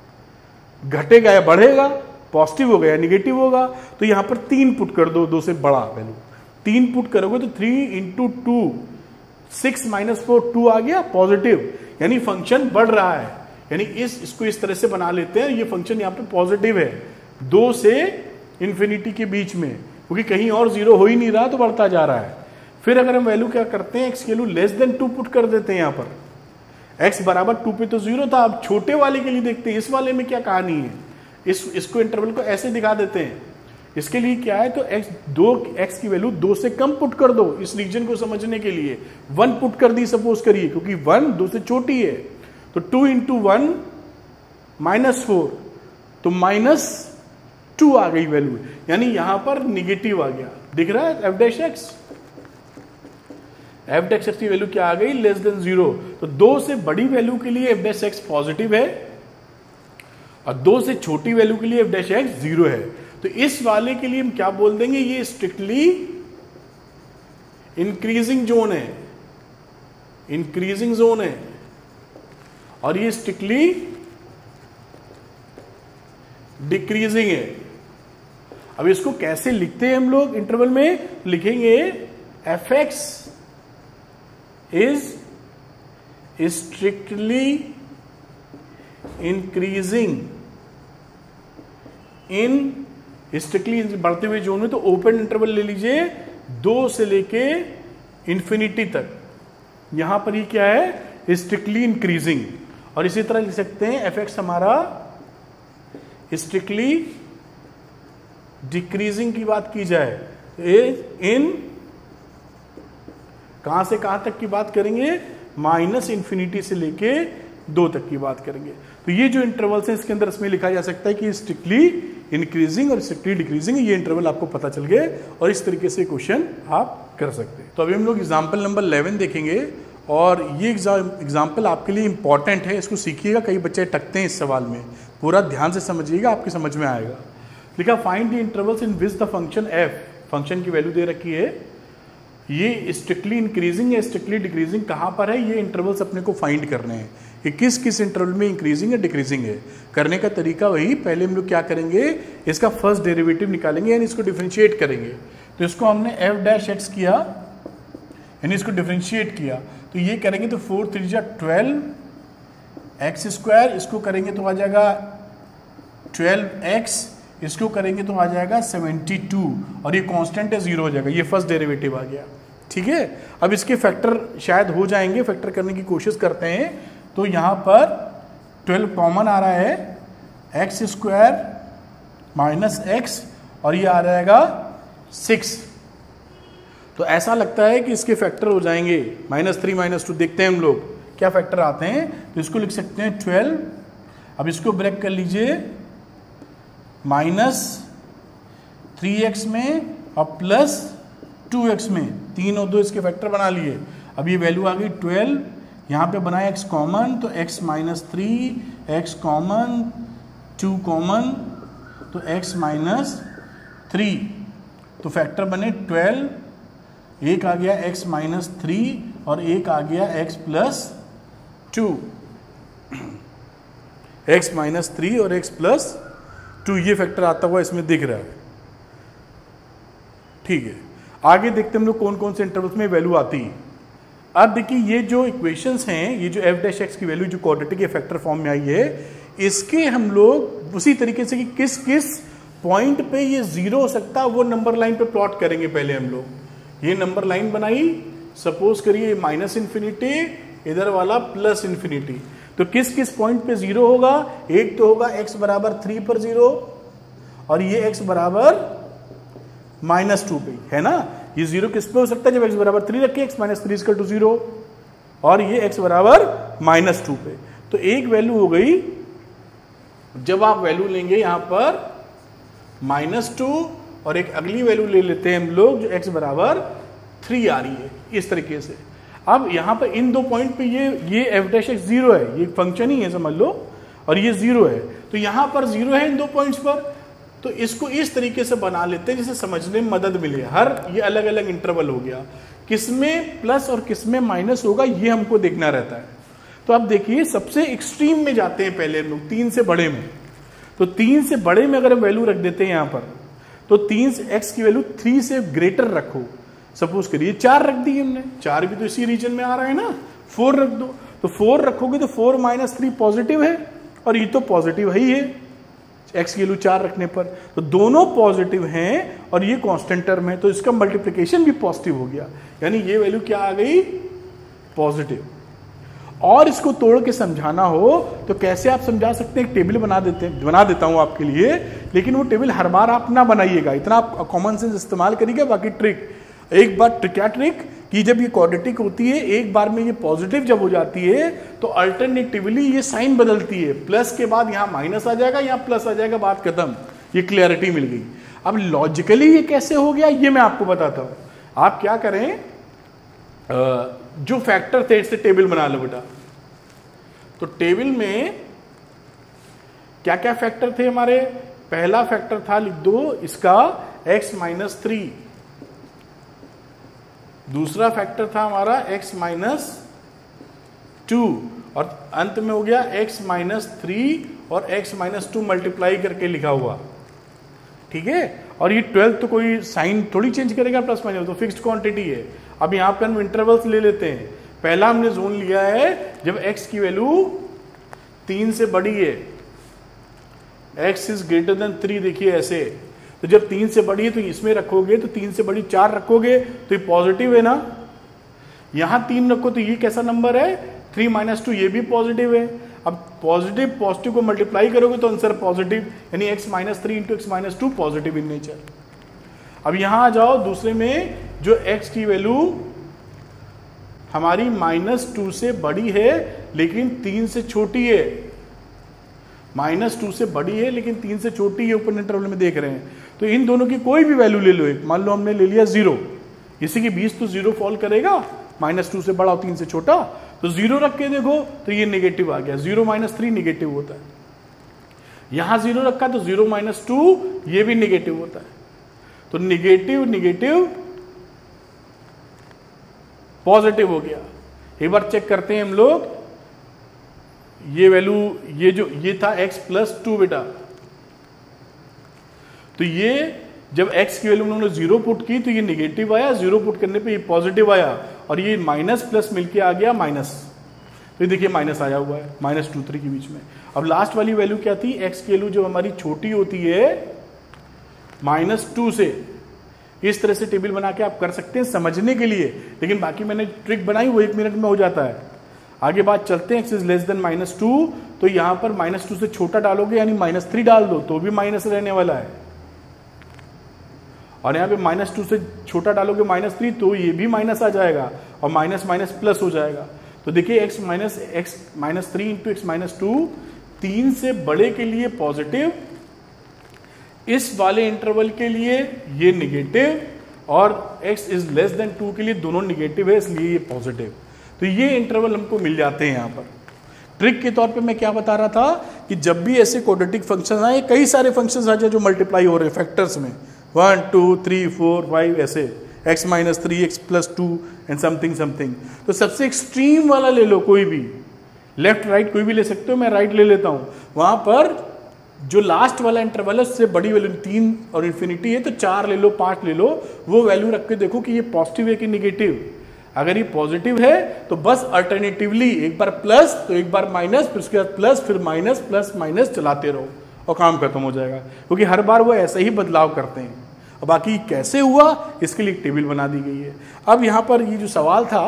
घटेगा या बढ़ेगा, पॉजिटिव होगा या निगेटिव होगा। तो यहां पर 3 पुट कर दो, 2 से बड़ा वैल्यू 3 पुट करोगे तो 3 इंटू 2 6 माइनस 4 2 आ गया पॉजिटिव, यानी फंक्शन बढ़ रहा है। यानी इसको इस तरह से बना लेते हैं, ये फंक्शन यहां पे पॉजिटिव है 2 से इंफिनिटी के बीच में, क्योंकि कहीं और 0 हो ही नहीं रहा तो बढ़ता जा रहा है। फिर अगर हम वैल्यू क्या करते हैं, x की वैल्यू लेस देन 2 पुट कर देते हैं। यहां पर x बराबर 2 पे तो 0 था, अब छोटे वाले के लिए देखते हैं इस वाले में क्या कहानी है। इसको इंटरवल को ऐसे दिखा देते हैं, इसके लिए क्या है, तो x की वैल्यू 2 से कम पुट कर दो इस रीजन को समझने के लिए। 1 पुट कर दी सपोज करिए, क्योंकि 1 2 से छोटी है, तो 2 इंटू 1 -4, तो -2 आ गई वैल्यू, यानी यहां पर निगेटिव आ गया। दिख रहा है f dash x, f dash x की वैल्यू क्या आ गई, लेस देन 0। तो 2 से बड़ी वैल्यू के लिए f डैश x पॉजिटिव है और 2 से छोटी वैल्यू के लिए f डैश x 0 है। तो इस वाले के लिए हम क्या बोल देंगे, ये स्ट्रिक्टली इंक्रीजिंग जोन है, इंक्रीजिंग जोन है, और ये स्ट्रिक्टली डिक्रीजिंग है। अब इसको कैसे लिखते हैं हम लोग इंटरवल में, लिखेंगे f(x) is strictly increasing in, strictly बढ़ते हुए जोन में, तो ओपन इंटरवल ले लीजिए 2 से लेके इंफिनिटी तक। यहां पर ये क्या है, स्ट्रिक्टली इंक्रीजिंग। और इसी तरह लिख सकते हैं f(x) हमारा स्ट्रिक्टली डिक्रीजिंग की बात की जाए, इन कहां से कहां तक की बात करेंगे, -इंफिनिटी से लेके 2 तक की बात करेंगे। तो ये जो इंटरवल्स हैं इसके अंदर इसमें लिखा जा सकता है कि स्ट्रिक्टली इंक्रीजिंग और स्ट्रिक्टली डिक्रीजिंग, ये इंटरवल आपको पता चल गए और इस तरीके से क्वेश्चन आप कर सकते हैं। तो अभी हम लोग एग्जाम्पल नंबर 11 देखेंगे और ये एग्जाम्पल आपके लिए इंपॉर्टेंट है, इसको सीखिएगा, कई बच्चे टकते हैं इस सवाल में, पूरा ध्यान से समझिएगा, आपकी समझ में आएगा। लिखा find the intervals in which the function f, function की वैल्यू दे रखी है, ये स्ट्रिक्टली इंक्रीजिंग या स्ट्रिक्टली डिक्रीजिंग कहां पर है, ये इंटरवल्स अपने को फाइंड करने हैं कि किस किस इंटरवल में इंक्रीजिंग या डिक्रीजिंग है। करने का तरीका वही, पहले हम लोग क्या करेंगे, इसका फर्स्ट डेरिवेटिव निकालेंगे यानी इसको डिफरेंशिएट करेंगे। तो इसको हमने f डैश x किया यानी इसको डिफरेंशिएट किया, तो ये करेंगे तो 4 3 12 x², इसको करेंगे तो आ जाएगा 12x, इसको करेंगे तो आ जाएगा 72, और ये कांस्टेंट है 0 हो जाएगा, ये फर्स्ट डेरिवेटिव आ गया। ठीक है, अब इसके फैक्टर शायद हो जाएंगे, फैक्टर करने की कोशिश करते हैं। तो यहां पर 12 कॉमन आ रहा है, x² -x, और ये आ जाएगा 6। तो ऐसा लगता है कि इसके फैक्टर हो जाएंगे -3 -2, देखते हैं हम लोग क्या फैक्टर आते हैं। तो इसको लिख सकते हैं 12, अब इसको ब्रेक कर लीजिए -3x में और +2x में, 3 और 2 इसके फैक्टर बना लिए। अब ये वैल्यू आ गई 12, यहाँ पे बनाया x कॉमन, तो x -3, x कॉमन, 2 कॉमन, तो x -3, तो फैक्टर बने 12, एक आ गया x -3 और एक आ गया x +2, x -3 और x +2, ये फैक्टर आता हुआ इसमें दिख रहा है। ठीक है, आगे देखते हैं हम लोग कौन कौन से इंटरवल्स में वैल्यू आती है। अब देखिए ये जो इक्वेशंस हैं, ये जो f डैश x की वैल्यू जो क्वाड्रेटिक या फैक्टर फॉर्म में आई है, इसके हम लोग उसी तरीके से कि किस किस पॉइंट पे ये 0 हो सकता है वो नंबर लाइन पे प्लॉट करेंगे। पहले हम लोग ये नंबर लाइन बनाई, सपोज करिए -इंफिनिटी, इधर वाला +इंफिनिटी, तो किस किस पॉइंट पे 0 होगा, एक तो होगा x बराबर 3 पर 0, और ये x बराबर -2 पे है ना। ये 0 किस पे हो सकता है, जब x बराबर 3 रखिए, x -3 = 0, और ये x बराबर -2 पे। तो एक वैल्यू हो गई, जब आप वैल्यू लेंगे यहां पर -2, और एक अगली वैल्यू ले लेते हैं हम लोग जो x बराबर 3 आ रही है, इस तरीके से। अब यहां पर इन दो पॉइंट पे ये f डैश x 0 है, ये फंक्शन ही है समझ लो, और ये 0 है, तो यहां पर 0 है इन दो पॉइंट्स पर। तो इसको इस तरीके से बना लेते हैं जिससे समझने में मदद मिले। हर ये अलग अलग इंटरवल हो गया, किसमें प्लस और किसमें माइनस होगा ये हमको देखना रहता है। तो अब देखिए सबसे एक्सट्रीम में जाते हैं पहले हम लोग, 3 से बड़े में। तो 3 से बड़े में अगर हम वैल्यू रख देते हैं यहां पर, तो 3 से x की वैल्यू 3 से ग्रेटर रखो, सपोज करिए 4 रख दी हमने, 4 भी तो इसी रीजन में आ रहा है ना, 4 रख दो, तो 4 रखोगे तो 4 - 3 पॉजिटिव है, और ये तो पॉजिटिव ही है x की वैल्यू 4 रखने पर, तो दोनों पॉजिटिव हैं और ये कांस्टेंट टर्म है, तो इसका मल्टीप्लिकेशन भी पॉजिटिव हो गया, यानी ये वैल्यू क्या आ गई, पॉजिटिव। और इसको तोड़ के समझाना हो तो कैसे आप समझा सकते हैं, एक टेबल बना देता हूं आपके लिए, लेकिन वो टेबल हर बार आप ना बनाइएगा, इतना आप कॉमन सेंस इस्तेमाल करिएगा। बाकी ट्रिक, एक बार क्या ट्रिक कि जब ये क्वाड्रेटिक होती है, एक बार में ये पॉजिटिव जब हो जाती है तो अल्टरनेटिवली ये साइन बदलती है, प्लस के बाद यहां माइनस आ जाएगा, यहां प्लस आ जाएगा, बात खत्म। ये क्लियरिटी मिल गई। अब लॉजिकली ये कैसे हो गया ये मैं आपको बताता हूं। आप क्या करें, जो फैक्टर थे इससे टेबल बना लो बेटा। तो टेबल में क्या क्या फैक्टर थे हमारे, पहला फैक्टर था, लिख दो इसका x-3, दूसरा फैक्टर था हमारा x-2, और अंत में हो गया x-3 और x-2 मल्टीप्लाई करके लिखा हुआ, ठीक है। और ये 12 तो कोई साइन थोड़ी चेंज करेगा, प्लस माइनस तो फिक्स्ड क्वांटिटी है। अब यहां पर हम इंटरवल्स ले लेते हैं। पहला हमने जोन लिया है जब x की वैल्यू 3 से बड़ी है, x इज ग्रेटर देन 3, देखिए ऐसे, तो जब 3 से बड़ी है तो इसमें रखोगे, तो 3 से बड़ी 4 रखोगे तो ये पॉजिटिव है ना। यहां 3 रखो तो ये कैसा नंबर है, 3 - 2, ये भी पॉजिटिव है। अब पॉजिटिव को मल्टीप्लाई करोगे तो आंसर पॉजिटिव, यानी x-3 × x-2 positive in nature. अब यहां आ जाओ, दूसरे में जो x की वैल्यू हमारी -2 से बड़ी है लेकिन 3 से छोटी है, -2 से बड़ी है लेकिन 3 से छोटी है, ऊपर इंटरवल में देख रहे हैं। तो इन दोनों की कोई भी वैल्यू ले लो, एक मान लो हमने ले लिया 0, इसी के 20 तो 0 फॉल करेगा, -2 से बड़ा और 3 से छोटा, तो 0 रख के देखो तो ये नेगेटिव आ गया, 0 - 3 नेगेटिव होता है। यहां 0 रखा तो 0 - 2 ये भी नेगेटिव होता है। तो नेगेटिव नेगेटिव पॉजिटिव हो गया। एक बार चेक करते हैं हम लोग, ये वैल्यू, ये था x+2 बेटा, तो ये जब x की वैल्यू उन्होंने 0 पुट की तो ये नेगेटिव आया, 0 पुट करने पे ये पॉजिटिव आया, और ये माइनस प्लस मिलके आ गया माइनस, तो ये देखिए माइनस आया हुआ है, -2 3 के बीच में। अब लास्ट वाली वैल्यू क्या थी, x की वैल्यू जब हमारी छोटी होती है -2 से, इस तरह से टेबल बना के आप कर सकते हैं समझने के लिए, लेकिन बाकी मैंने ट्रिक बनाई वो 1 मिनट में हो जाता है। आगे बात चलते हैं, x इज लेस देन -2, तो यहां पर -2 से छोटा डालोगे यानी -3 डाल दो तो भी माइनस रहने वाला है, और यहां पे -2 से छोटा डालोगे -3 तो ये भी माइनस आ जाएगा, और माइनस माइनस प्लस हो जाएगा। तो देखिए x - 3 × x-2, 3 से बड़े के लिए पॉजिटिव, इस वाले इंटरवल के लिए ये नेगेटिव, और x इज लेस देन 2 के लिए दोनों नेगेटिव है, इसलिए ये पॉजिटिव। तो ये इंटरवल हमको मिल जाते हैं। यहां पर ट्रिक के तौर पे मैं क्या बता रहा था कि जब भी ऐसे क्वाड्रेटिक फंक्शन आए, कई सारे फंक्शंस आ जाए जो मल्टीप्लाई हो रहे हैं फैक्टर्स में, 1 2 3 4 5 ऐसे, x-3 x+2 एंड समथिंग, तो सबसे एक्सट्रीम वाला ले लो, कोई भी लेफ्ट राइट कोई भी ले सकते हो, मैं राइट ले लेता हूं। वहां पर जो लास्ट वाला इंटरवल है उससे बड़ी वैल्यू 3 और इन्फिनिटी है तो 4 ले लो, 5 ले लो, वो वैल्यू रख के देखो कि ये पॉजिटिव है कि निगेटिव। अगर ये पॉजिटिव है तो बस अल्टरनेटिवली एक बार प्लस तो एक बार माइनस, फिर उसके बाद प्लस, फिर माइनस, प्लस माइनस चलाते रहो और काम खत्म हो जाएगा, क्योंकि हर बार वो ऐसा ही बदलाव करते हैं। और बाकी कैसे हुआ इसके लिए एक टेबल बना दी गई है। अब यहाँ पर ये जो सवाल था,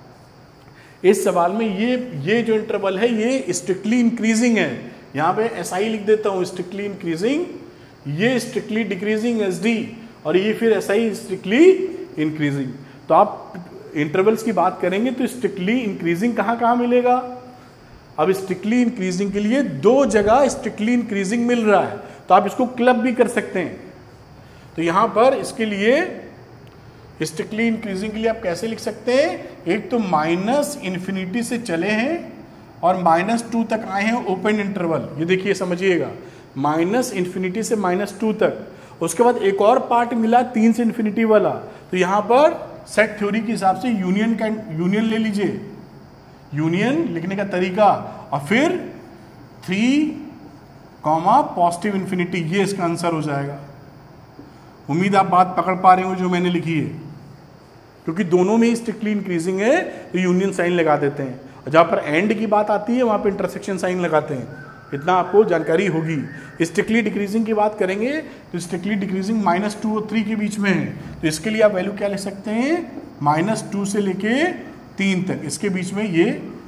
इस सवाल में ये जो इंटरवल है ये स्ट्रिक्टली इंक्रीजिंग है, यहाँ पे SI लिख देता हूँ, स्ट्रिक्टली इंक्रीजिंग, ये स्ट्रिक्टली डिक्रीजिंग SD, और ये फिर SI स्ट्रिक्टली इंक्रीजिंग। तो आप इंटरवल्स की बात करेंगे तो स्ट्रिक्टली इंक्रीजिंग कहाँ मिलेगा। अब स्ट्रिक्टली इंक्रीजिंग के लिए 2 जगह स्ट्रिक्टली इंक्रीजिंग मिल रहा है, तो आप इसको क्लब भी कर सकते हैं। तो यहां पर इसके लिए स्ट्रिक्टली इंक्रीजिंग के लिए आप कैसे लिख सकते हैं, एक तो -∞ से चले हैं और -2 तक आए हैं ओपन इंटरवल, ये देखिए समझिएगा, -∞ से -2 तक। उसके बाद एक और पार्ट मिला 3 से ∞ वाला, तो यहां पर सेट थ्योरी के हिसाब से यूनियन ले लीजिए, यूनियन लिखने का तरीका, और फिर 3, पॉजिटिव इन्फिनिटी, ये इसका आंसर हो जाएगा। उम्मीद आप बात पकड़ पा रहे हो जो मैंने लिखी है, क्योंकि दोनों में स्ट्रिक्टली इंक्रीजिंग है तो यूनियन साइन लगा देते हैं, और जहां पर एंड की बात आती है वहां पर इंटरसेक्शन साइन लगाते हैं। इतना आपको जानकारी होगी। स्ट्रिक्टली डिक्रीजिंग की बात करेंगे तो स्ट्रिक्टली डिक्रीजिंग -2 और 3 के बीच में है, तो इसके लिए आप वैल्यू क्या लिख सकते हैं, -2 से लेके 3 तक, इसके बीच में ये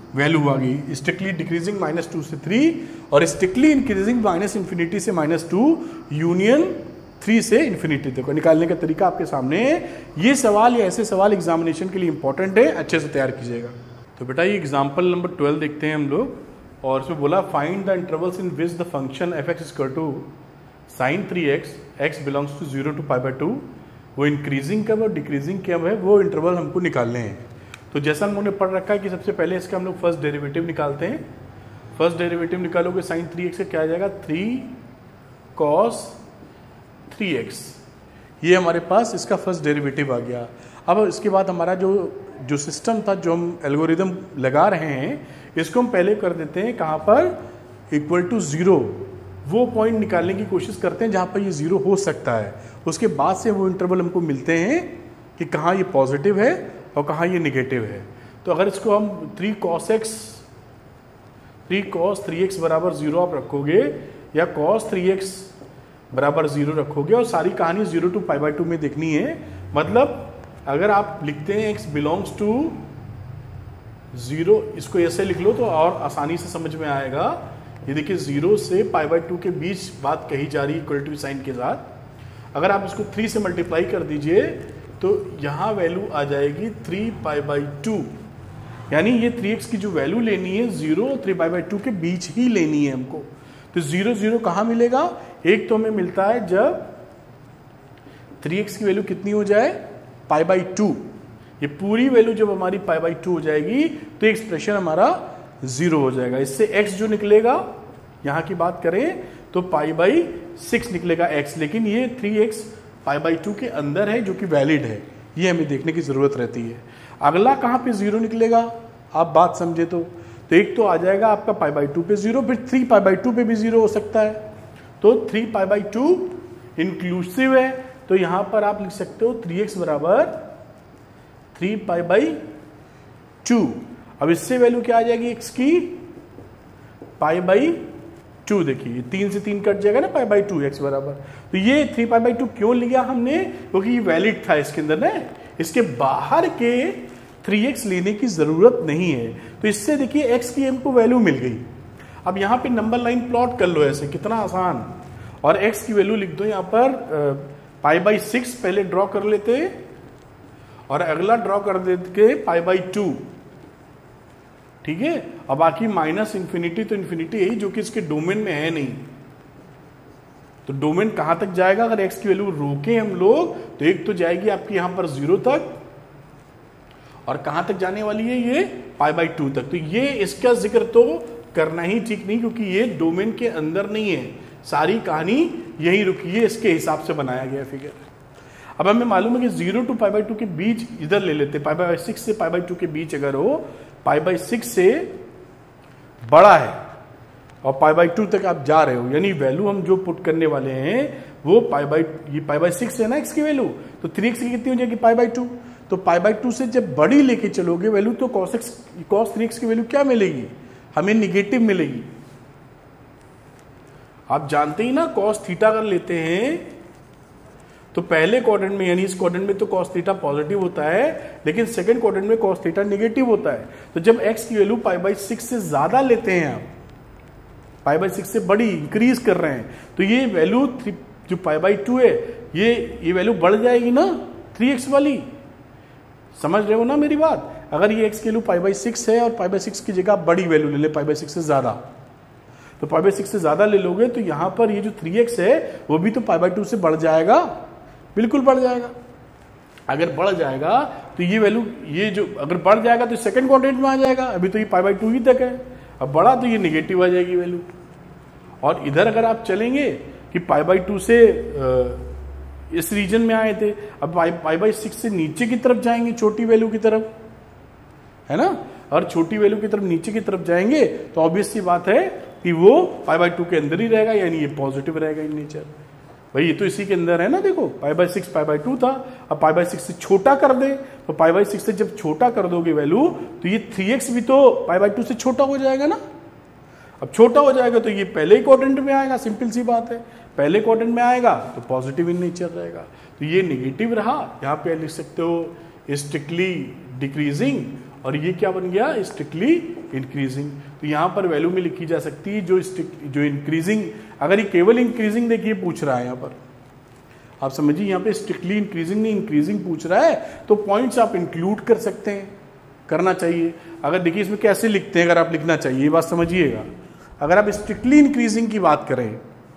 वैल्यू आ गई, स्ट्रिक्टली डिक्रीजिंग -2 से 3 और स्ट्रिक्टली इंक्रीजिंग -∞ से -2 यूनियन 3 से इन्फिनिटी तक निकालने का तरीका आपके सामने है। ये सवाल या ऐसे सवाल एग्जामिनेशन के लिए इंपॉर्टेंट है, अच्छे से तैयार कीजिएगा। तो बेटा ये एग्जाम्पल नंबर 12 देखते हैं हम लोग, और इसमें बोला find the intervals in which the function f(x) sin 3x x belongs to 0 to π/2, वो इंक्रीजिंग कब और डिक्रीजिंग कब है वो इंटरवल हमको निकालने हैं। तो जैसा हम लोगों ने पढ़ रखा है कि सबसे पहले इसका हम लोग फर्स्ट डेरिवेटिव निकालते हैं। फर्स्ट डेरिवेटिव निकालोगे sin 3x का क्या आ जाएगा 3 cos 3x, ये हमारे पास इसका फर्स्ट डेरिवेटिव आ गया। अब इसके बाद हमारा जो सिस्टम था, जो हम एल्गोरिदम लगा रहे हैं, इसको हम पहले कर देते हैं कहाँ पर इक्वल टू 0, वो पॉइंट निकालने की कोशिश करते हैं जहाँ पर ये 0 हो सकता है। उसके बाद से वो इंटरवल हमको मिलते हैं कि कहाँ ये पॉजिटिव है और कहाँ ये निगेटिव है। तो अगर इसको हम 3 cos 3x बराबर 0 आप रखोगे या cos 3x बराबर 0 रखोगे और सारी कहानी 0 to π/2 में देखनी है। मतलब अगर आप लिखते हैं x बिलोंग्स टू 0, इसको ऐसे लिख लो तो और आसानी से समझ में आएगा। ये देखिए 0 से π/2 के बीच बात कही जा रही है इक्वलिटी साइन के साथ। अगर आप इसको 3 से मल्टीप्लाई कर दीजिए तो यहाँ वैल्यू आ जाएगी 3π/2, यानी ये 3x की जो वैल्यू लेनी है 0 और 3π/2 के बीच ही लेनी है हमको। तो 0 0 कहाँ मिलेगा, एक तो हमें मिलता है जब 3x की वैल्यू कितनी हो जाए π/2, ये पूरी वैल्यू जब हमारी π/2 हो जाएगी तो एक्सप्रेशन हमारा 0 हो जाएगा। इससे x जो निकलेगा, यहाँ की बात करें तो π/6 निकलेगा x, लेकिन ये 3x π/2 के अंदर है जो कि वैलिड है, ये हमें देखने की जरूरत रहती है। अगला कहाँ पे 0 निकलेगा आप बात समझे तो एक तो आ जाएगा आपका π/2 पे 0, फिर 3π/2 पे भी 0 हो सकता है। तो 3π/2 इंक्लूसिव है, तो यहां पर आप लिख सकते हो 3x बराबर 3π/2। अब इससे वैल्यू क्या आ जाएगी x की π/2, देखिए 3 से 3 कट जाएगा ना π/2 x बराबर। तो ये 3π/2 क्यों लिया हमने, क्योंकि ये वैलिड था इसके अंदर ना, इसके बाहर के 3x लेने की जरूरत नहीं है। तो इससे देखिए x की हमको वैल्यू मिल गई। अब यहाँ पे नंबर लाइन प्लॉट कर लो ऐसे, कितना आसान, और x की वैल्यू लिख दो यहाँ पर π/6 पहले ड्रॉ कर लेते और अगला ड्रॉ कर देते π/2, ठीक है। अब बाकी -∞ तो इन्फिनिटी है जो कि इसके डोमेन में है नहीं। तो डोमेन कहां तक जाएगा, अगर x की वैल्यू रोके हम लोग तो एक तो जाएगी आपकी यहां पर 0 तक, और कहां तक जाने वाली है ये π/2 तक। तो ये इसका जिक्र तो करना ही ठीक नहीं, क्योंकि ये डोमेन के अंदर नहीं है, सारी कहानी यही रुकी है, इसके हिसाब से बनाया गया फिगर। अब हमें मालूम है कि 0 to π/2 के बीच इधर ले लेते, π/6 से π/2 के बीच अगर हो, π/6 से बड़ा है और π/2 तक आप जा रहे हो, यानी वैल्यू हम जो पुट करने वाले हैं वो π/6 है ना x की वैल्यू, तो 3x की कितनी हो जाएगी π/2। तो π/2 से जब बड़ी लेके चलोगे वैल्यू, तो cos 3x की वैल्यू क्या मिलेगी, हमें निगेटिव मिलेगी। आप जानते ही ना cos थीटा अगर लेते हैं तो पहले क्वाड्रेंट में, यानी इस क्वाड्रेंट में तो cos थीटा पॉजिटिव होता है, लेकिन सेकंड क्वाड्रेंट में cos थीटा नेगेटिव होता है। तो जब x की वैल्यू π/6 से ज्यादा लेते हैं आप, π/6 से बड़ी इंक्रीज कर रहे हैं, तो ये वैल्यू जो π/2 है ये वैल्यू बढ़ जाएगी ना 3x वाली। समझ रहे हो ना मेरी बात। अगर ये x की वैल्यू π/6 है और π/6 की जगह बड़ी वैल्यू ले ले π/6 से ज्यादा, तो π/6 से ज्यादा ले लोगे तो यहां पर ये जो 3x है वो भी तो π/2 से बढ़ जाएगा, बिल्कुल बढ़ जाएगा। अगर बढ़ जाएगा तो ये वैल्यू, ये जो अगर बढ़ जाएगा तो सेकंड क्वाड्रेंट में आ जाएगा, अभी तो ये π/2 ही तक है, अब बढ़ा तो ये निगेटिव आ जाएगी वैल्यू। और इधर अगर आप चलेंगे कि π/2 से इस रीजन में आए थे, अब π/6 से नीचे की तरफ जाएंगे, छोटी वैल्यू की तरफ, है ना, और छोटी वैल्यू की तरफ नीचे की तरफ जाएंगे तो ऑब्वियस सी बात है कि वो π/2 के अंदर ही रहेगा, यानी ये पॉजिटिव रहेगा इन नेचर। भाई ये तो इसी के अंदर है ना, देखो π/6 π/2 था, अब π/6 से छोटा कर दे, तो π/6 से जब छोटा कर दोगे वैल्यू तो ये 3x भी तो π/2 से छोटा हो जाएगा ना। अब छोटा हो जाएगा तो ये पहले क्वाड्रेंट में आएगा, सिंपल सी बात है, पहले क्वाड्रेंट में आएगा तो पॉजिटिव इन नेचर रहेगा। तो ये नेगेटिव रहा, यहाँ पे लिख सकते हो स्ट्रिक्टली डिक्रीजिंग, और ये क्या बन गया स्ट्रिक्टली इंक्रीजिंग। तो यहाँ पर वैल्यू में लिखी जा सकती है जो इंक्रीजिंग, अगर ये केवल इंक्रीजिंग देखिए पूछ रहा है यहाँ पर, आप समझिए यहाँ पे स्ट्रिक्टली इंक्रीजिंग नहीं इंक्रीजिंग पूछ रहा है, तो पॉइंट्स आप इंक्लूड कर सकते हैं, करना चाहिए। अगर देखिए इसमें कैसे लिखते हैं, अगर आप लिखना चाहिए, ये बात समझिएगा। अगर आप स्ट्रिक्टली इंक्रीजिंग की बात करें,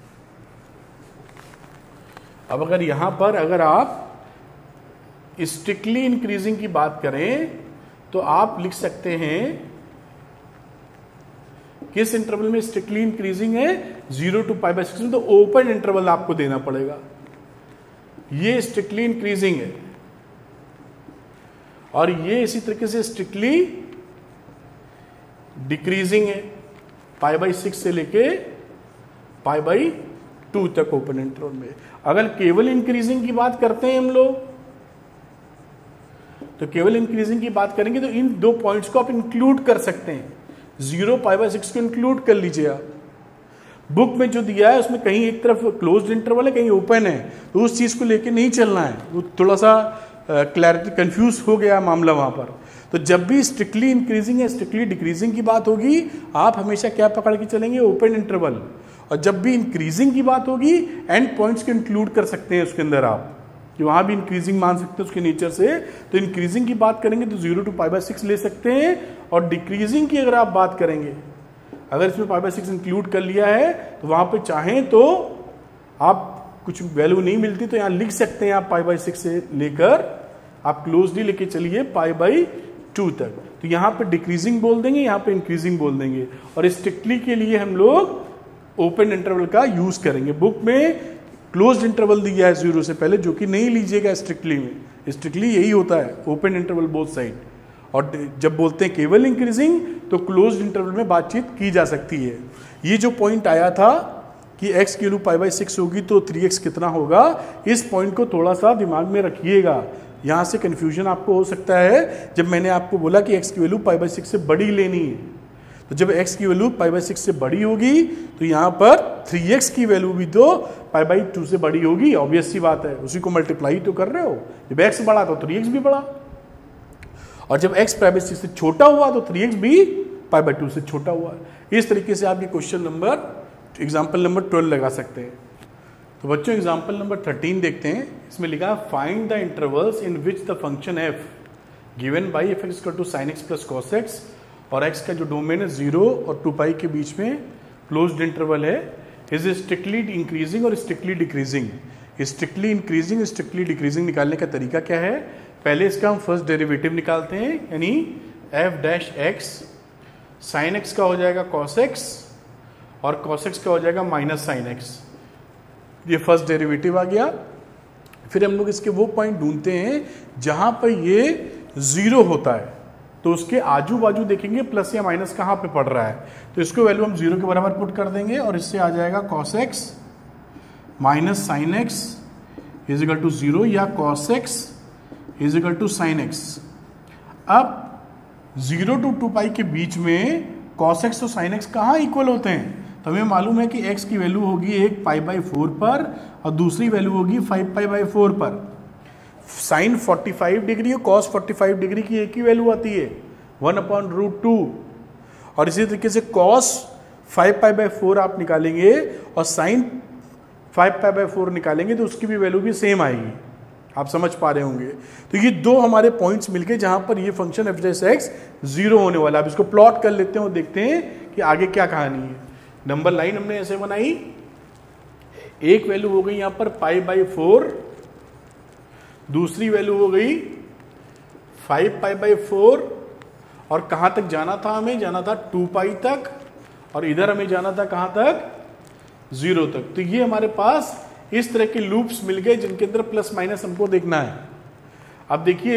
अब अगर यहां पर अगर आप स्ट्रिक्टली इंक्रीजिंग की बात करें तो आप लिख सकते हैं किस इंटरवल में स्ट्रिक्टली इंक्रीजिंग है, 0 to π/6 में, तो ओपन इंटरवल आपको देना पड़ेगा। ये स्ट्रिक्टली इंक्रीजिंग है और ये इसी तरीके से स्ट्रिक्टली डिक्रीजिंग है, π/6 से लेके π/2 तक ओपन इंटरवल में। अगर केवल इंक्रीजिंग की बात करते हैं हम लोग, तो केवल इंक्रीजिंग की बात करेंगे तो इन दो पॉइंट्स को आप इंक्लूड कर सकते हैं। 0 π/6 को इंक्लूड कर लीजिए आप। बुक में जो दिया है उसमें कहीं एक तरफ क्लोज्ड इंटरवल है, कहीं ओपन है, तो उस चीज को लेके नहीं चलना है, वो थोड़ा सा क्लैरिटी कंफ्यूज हो गया मामला वहां पर। तो जब भी स्ट्रिक्टली इंक्रीजिंग या स्ट्रिक्टली डिक्रीजिंग की बात होगी, आप हमेशा क्या पकड़ के चलेंगे, ओपन इंटरवल। और जब भी इंक्रीजिंग की बात होगी, एंड पॉइंट्स को इंक्लूड कर सकते हैं उसके अंदर आप, कि वहां भी इंक्रीजिंग मान सकते हैं उसके नेचर से। तो इंक्रीजिंग की बात करेंगे तो 0 to π/6 ले सकते हैं, और डिक्रीजिंग की अगर आप बात करेंगे, अगर इसमें π/6 इंक्लूड कर लिया है, तो वहां पे चाहें तो आप कुछ वैल्यू नहीं मिलती तो यहां लिख सकते हैं आप π/6 से लेकर आप क्लोजली लेके चलिए π/2 तक। तो यहां पे डिक्रीजिंग बोल देंगे, यहां पे इंक्रीजिंग बोल देंगे, और स्ट्रिक्टली के लिए हम लोग ओपन इंटरवल का यूज करेंगे। बुक में क्लोज्ड इंटरवल दिया है 0 से पहले, जो कि नहीं लीजिएगा स्ट्रिक्टली में। स्ट्रिक्टली यही होता है, ओपन इंटरवल बोथ साइड। और जब बोलते हैं केवल इंक्रीजिंग, तो क्लोज्ड इंटरवल में बातचीत की जा सकती है। ये जो पॉइंट आया था कि x की वैल्यू π/6 होगी तो 3x कितना होगा, इस पॉइंट को थोड़ा सा दिमाग में रखिएगा। यहां से कंफ्यूजन आपको हो सकता है, जब मैंने आपको बोला कि x की वैल्यू π/6 से बड़ी लेनी है, तो जब x की वैल्यू π/6 से बड़ी होगी तो यहां पर 3x की वैल्यू भी तो π/2 से बड़ी होगी, ऑब्वियस सी बात है, उसी को मल्टीप्लाई तो कर रहे हो। जब x बड़ा तो 3x भी बड़ा, और जब x π/6 से छोटा हुआ तो 3x भी π/2 से छोटा हुआ। इस तरीके से आप ये क्वेश्चन नंबर एग्जाम्पल नंबर 12 लगा सकते हैं। तो बच्चों एग्जाम्पल नंबर 13 देखते हैं। इसमें लिखा है find the intervals in which the function f given by f equal to sin x plus cos x, और x का जो डोमेन है 0 और 2π के बीच में क्लोज्ड इंटरवल है, इज स्ट्रिक्टली इंक्रीजिंग और strictly decreasing. Strictly increasing strictly decreasing निकालने का तरीका क्या है, पहले इसका हम फर्स्ट डेरिवेटिव निकालते हैं, यानी f' sin x का हो जाएगा cos x और cos x का हो जाएगा माइनस sin x। ये फर्स्ट डेरिवेटिव आ गया। फिर हम लोग इसके वो पॉइंट ढूंढते हैं जहां पर ये 0 होता है, तो उसके आजू बाजू देखेंगे प्लस या माइनस कहां पे पड़ रहा है, तो इसको वैल्यू हम 0 के बराबर पुट कर देंगे, और इससे आ जाएगा cos x minus sin x is equal to 0, या cos x is equal to sin x। अब 0 to 2π के बीच में cos x और sin x कहाँ इक्वल होते हैं, तो हमें मालूम है कि x की वैल्यू होगी एक π/4 पर और दूसरी वैल्यू होगी 5π/4 पर। साइन 45 डिग्री और cos 45 डिग्री की एक ही वैल्यू आती है 1/√2, और इसी तरीके से cos 5π/4 आप निकालेंगे और sin 5π/4 निकालेंगे तो उसकी भी वैल्यू भी सेम आएगी। आप समझ पा रहे होंगे। तो ये दो हमारे पॉइंट्स मिलके जहां पर ये फंक्शन f' 0 होने वाला है। अब इसको प्लॉट कर लेते हैं और देखते हैं कि आगे क्या कहानी है। नंबर लाइन हमने ऐसे बनाई, एक वैल्यू हो गई यहां पर π/4, दूसरी वैल्यू हो गई 5π/4, और कहां तक जाना था, हमें जाना था 2π तक, और इधर हमें जाना था कहां तक, 0 तक। तो ये हमारे पास इस तरह के लूप्स मिल गए जिनके अंदर प्लस माइनस हमको देखना है। अब देखिए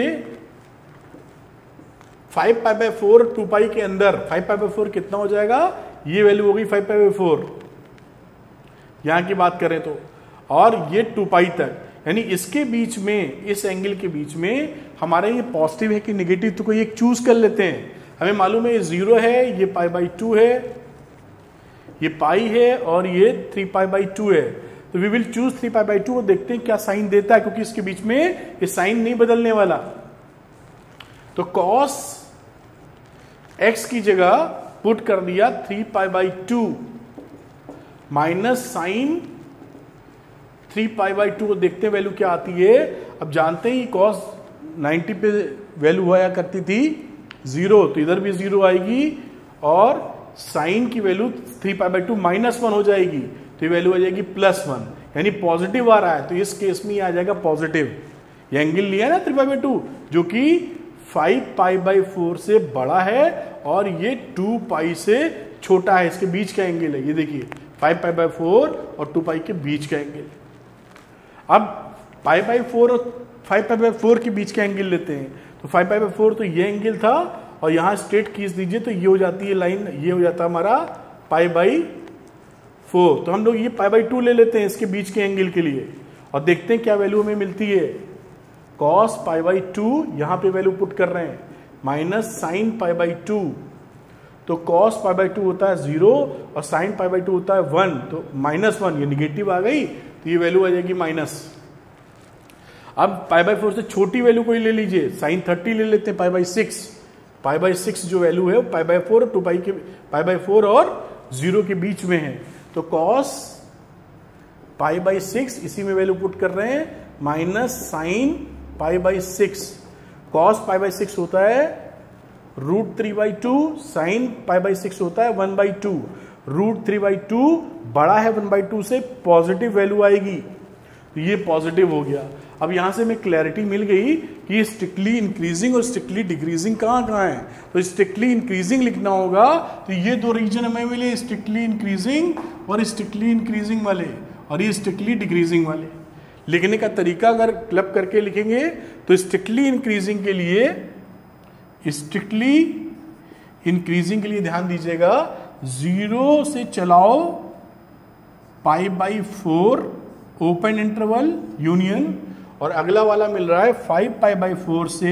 5π/4 2π के अंदर 5π/4 कितना हो जाएगा, ये वैल्यू हो गई 5π/4 यहां की बात करें तो, और ये 2π तक, यानी इसके बीच में, इस एंगल के बीच में हमारा ये पॉजिटिव है कि नेगेटिव, तो कोई एक चूज कर लेते हैं। हमें मालूम है ये 0 है, ये π/2 है, ये π है, और ये 3π/2 है। तो वी विल चूज 3π/2 और देखते हैं क्या साइन देता है, क्योंकि इसके बीच में ये साइन नहीं बदलने वाला। तो cos x की जगह पुट कर दिया 3π/2 माइनस साइन 3π/2 को देखते हैं वैल्यू क्या आती है। अब जानते हैं cos 90 पे वैल्यू हुआ करती थी 0, तो इधर भी 0 आएगी और साइन की वैल्यू 3π/2 -1 हो जाएगी, तो ये वैल्यू आ जाएगी +1, यानी पॉजिटिव आ रहा है। तो इस केस में आ जाएगा पॉजिटिव। ये एंगल लिया ना 3π/2 जो कि 5π/4 से बड़ा है और ये 2π से छोटा है, इसके बीच का एंगल है। ये देखिए 5π/4 और 2π के बीच का एंगल। अब π/4 और 5π/4 के बीच का एंगल लेते हैं, तो 5π/4 तो ये एंगल था और यहां स्ट्रेट खींच दीजिए तो ये हो जाती है लाइन, ये हो जाता है हमारा π/4। तो हम लोग ये π/2 ले लेते हैं इसके बीच के एंगल के लिए और देखते हैं क्या वैल्यू हमें मिलती है। cos π/2 यहां पे वैल्यू पुट कर रहे हैं माइनस साइन π/2, तो cos π/2 होता है 0 और साइन π/2 होता है 1, तो -1, ये निगेटिव आ गई तो ये वैल्यू आ जाएगी माइनस। अब π/4 से छोटी वैल्यू कोई ले लीजिए, साइन 30 ले लेते हैं π/6। π/6 जो वैल्यू है π/4 और 2π के π/4 और 0 के बीच में है, तो cos π/6 इसी में वैल्यू पुट कर रहे हैं माइनस साइन π/6। cos π/6 होता है √3/2, साइन π/6 होता है 1/2। √3/2 बड़ा है 1/2 से, पॉजिटिव वैल्यू आएगी, तो ये पॉजिटिव हो गया। अब यहां से हमें क्लैरिटी मिल गई कि स्ट्रिक्टली इंक्रीजिंग और स्ट्रिक्टली डिक्रीजिंग कहां है। तो स्ट्रिक्टली इंक्रीजिंग लिखना होगा, तो ये दो रीजन हमें मिले, स्ट्रिक्टली इंक्रीजिंग और स्ट्रिक्टली इंक्रीजिंग वाले, और ये स्ट्रिक्टली डिक्रीजिंग वाले। लिखने का तरीका अगर क्लब करके लिखेंगे तो स्ट्रिक्टली इंक्रीजिंग के लिए, स्ट्रिक्टली इंक्रीजिंग के लिए ध्यान दीजिएगा 0 से चलाओ π/4 ओपन इंटरवल यूनियन, और अगला वाला मिल रहा है 5π/4 से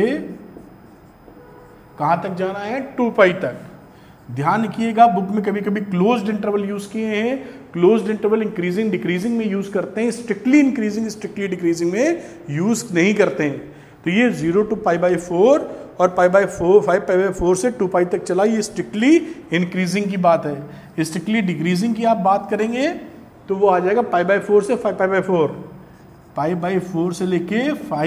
कहां तक जाना है 2π तक। ध्यान रखिएगा बुक में कभी कभी क्लोज्ड इंटरवल यूज किए हैं, क्लोज्ड इंटरवल इंक्रीजिंग डिक्रीजिंग में यूज करते हैं, स्ट्रिक्टली इंक्रीजिंग स्ट्रिक्टली डिक्रीजिंग में यूज नहीं करते हैं। तो ये 0 to π/4 और 5π/4 से 2π तक चला, ये स्ट्रिक्टली इंक्रीजिंग की बात है। स्ट्रिक्टली डिक्रीजिंग की आप बात करेंगे तो वो आ जाएगा π/4 से 5π/4, π/4 से लेके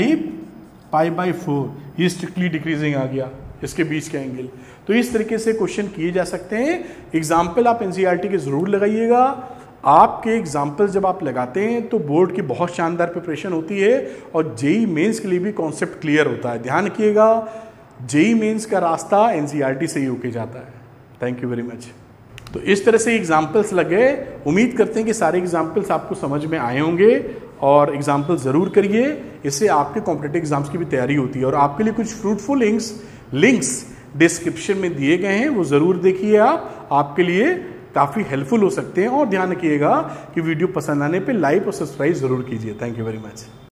5π/4, ये स्ट्रिक्टली डिक्रीजिंग आ गया, इसके बीच का एंगल। तो इस तरीके से क्वेश्चन किए जा सकते हैं। एग्जाम्पल आप एनसीईआरटी के जरूर लगाइएगा। आपके एग्जाम्पल जब आप लगाते हैं तो बोर्ड की बहुत शानदार प्रिपरेशन होती है और जेईई मेंस के लिए भी कॉन्सेप्ट क्लियर होता है। ध्यान रखिएगा, जेईई मेंस का रास्ता एनसीईआरटी से ही होके जाता है। Thank you very much. तो इस तरह से एग्जाम्पल्स लगे, उम्मीद करते हैं कि सारे एग्जाम्पल्स आपको समझ में आए होंगे और एग्जाम्पल ज़रूर करिए, इससे आपके कॉम्पिटिटिव एग्जाम्स की भी तैयारी होती है। और आपके लिए कुछ फ्रूटफुल लिंक्स डिस्क्रिप्शन में दिए गए हैं, वो ज़रूर देखिए, आपके लिए काफ़ी हेल्पफुल हो सकते हैं। और ध्यान रखिएगा कि वीडियो पसंद आने पे लाइक और सब्सक्राइब ज़रूर कीजिए। Thank you very much.